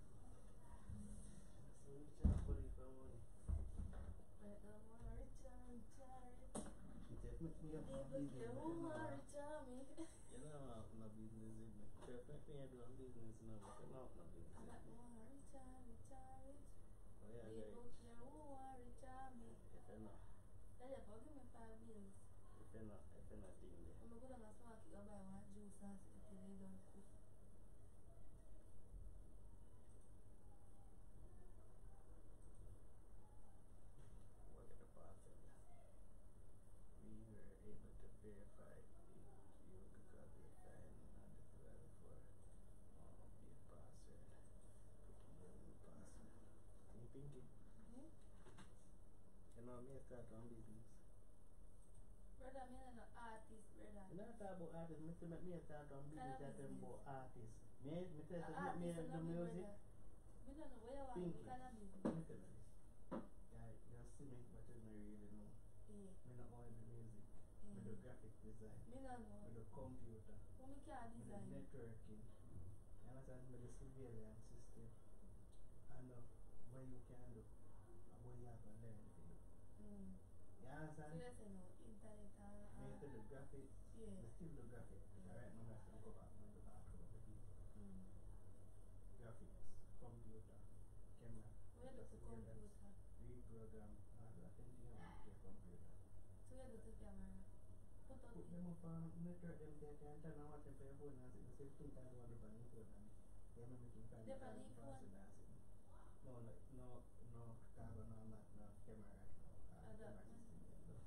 So rich and funny for money. I am a rich and tired. It's a make me up my People business. care who worry Tommy. You don't have no business with me. Chef, make me do a business now, but you don't have no business I'm with like, me. worry Tommy, Tommy. Oh yeah, People guys. care who worry Tommy. If you're not, Daddy, give me 5 bills. if you're not thing there. I'm going to go down and smoke it, go buy one juice and sit till they don't cook. What are the parcel? We were able to verify you because we signed on the 12 for the password. Put in your password. You thinking? Hmm? You know, me start on business. Brother, I'm not an artist, brother. You know, talk about artists. Me say make me start on business. I tell about artists. Me tell you, make me do music. We don't know where you want Pinky. to kind of business. Let me tell you this. Yeah, you're singing, but you don't really know. Yeah. Me not only do music. Me do graphic design. Me don't know. Me do computer. Who me can Me do design? networking. You understand? Me do surveillance system. I know what you can do and what you have to learn to do. Mm. You understand? So let's say no, internet Me used to do graphics. yeah. Me still do graphics. Right now, I have to go back and do art for the people. Mm. Graphics, computer, camera. Where do the computer? Reprogram, all that thing you want to your computer. So where do the camera? Put out Put it. them up on network, them they can turn on what them for your phone and sit the 15 times one up on your phone and they may make you find They the on the phone? password and sit. No, like, no carbon, no camera right now. Ah, that Camera one. system there, no.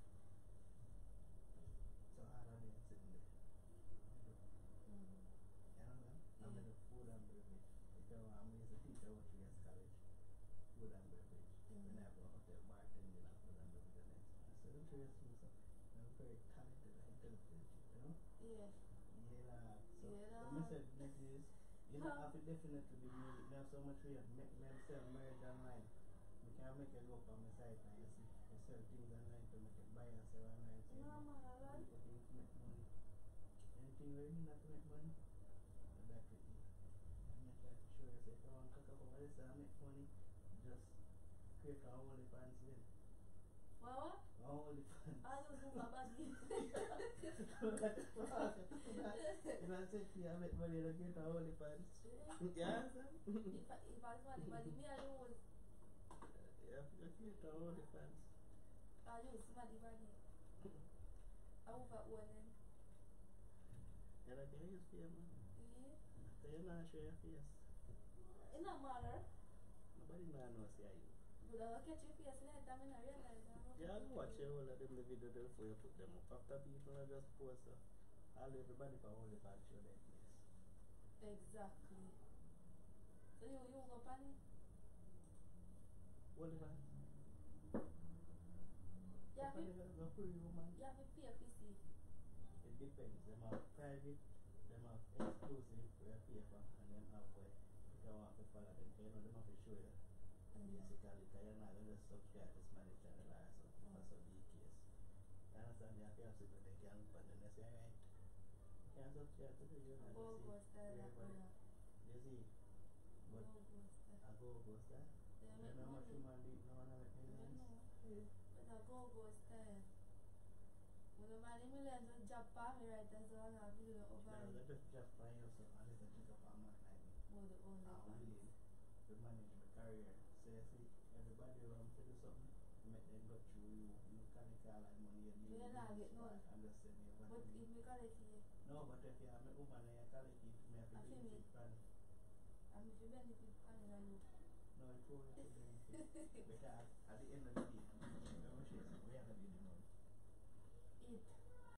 So all of them sitting there. Mm. You know, I'm in Yeah. the food and beverage. If you want, I'm a teacher at 3 years college. Food and beverage. When I have a hotel bartending and food and beverage the next one. So the 3 years so I'm very talented and intelligent, you know? Yeah. Yeah, so Yeah. the message is you don't have to definitely be music. Me have so much here. Me sell marriage online. We can make it go up on my site and you see. I sell things online to make it buy and sell online. So No, man, I like you things to make money. Anything where you not to make money, I back with you. I'm not trying to show you. So if you want to cook up over this and make money, just create a OnlyFans then. what? OnlyFans. I don't know about you. If I say to you, I make money, I get a OnlyFans. Yeah, sir? If I was money, me I use. Yeah, you get a OnlyFans. I use money. I over one them. You like to use face, man? Yeah. So you're not show your face. It don't matter. Nobody knows see you. But I'll catch your face later. I don't realize. Yeah, I'll watch all of them the video before you put them up. After people are just post all everybody for OnlyFans show their face. Exactly. So you go pan it? OnlyFans? You have to Go free woman. pay for see. It depends. Them have private, them have exclusive where you pay for, and them have where if you want to follow them, you know, them have to show you. Basically, because you're not going to subscribe to Spanish channel or something for some big case. You understand? You have to have something they can look and then they say, alright, you can't subscribe to the unit. Go style that brother. You see? But Go style. I go style. They You make know how much money. human being no one make millions? But I go style. When the man in millions will job for me right as well, I'll be doing over No, they it. just buy yourself and they pick up a man like me. Go the only I'm one. willing to manage my career. So you see, everybody wants to do something, make them go through you mechanical and money and you You're not getting none. I'm just saying you But if me collect it, no, but if you have a woman and you collect it, you have to I feel benefit me. from it. I'm if you benefit from it, I know. No, it's only to benefit. Because at the end of the day, you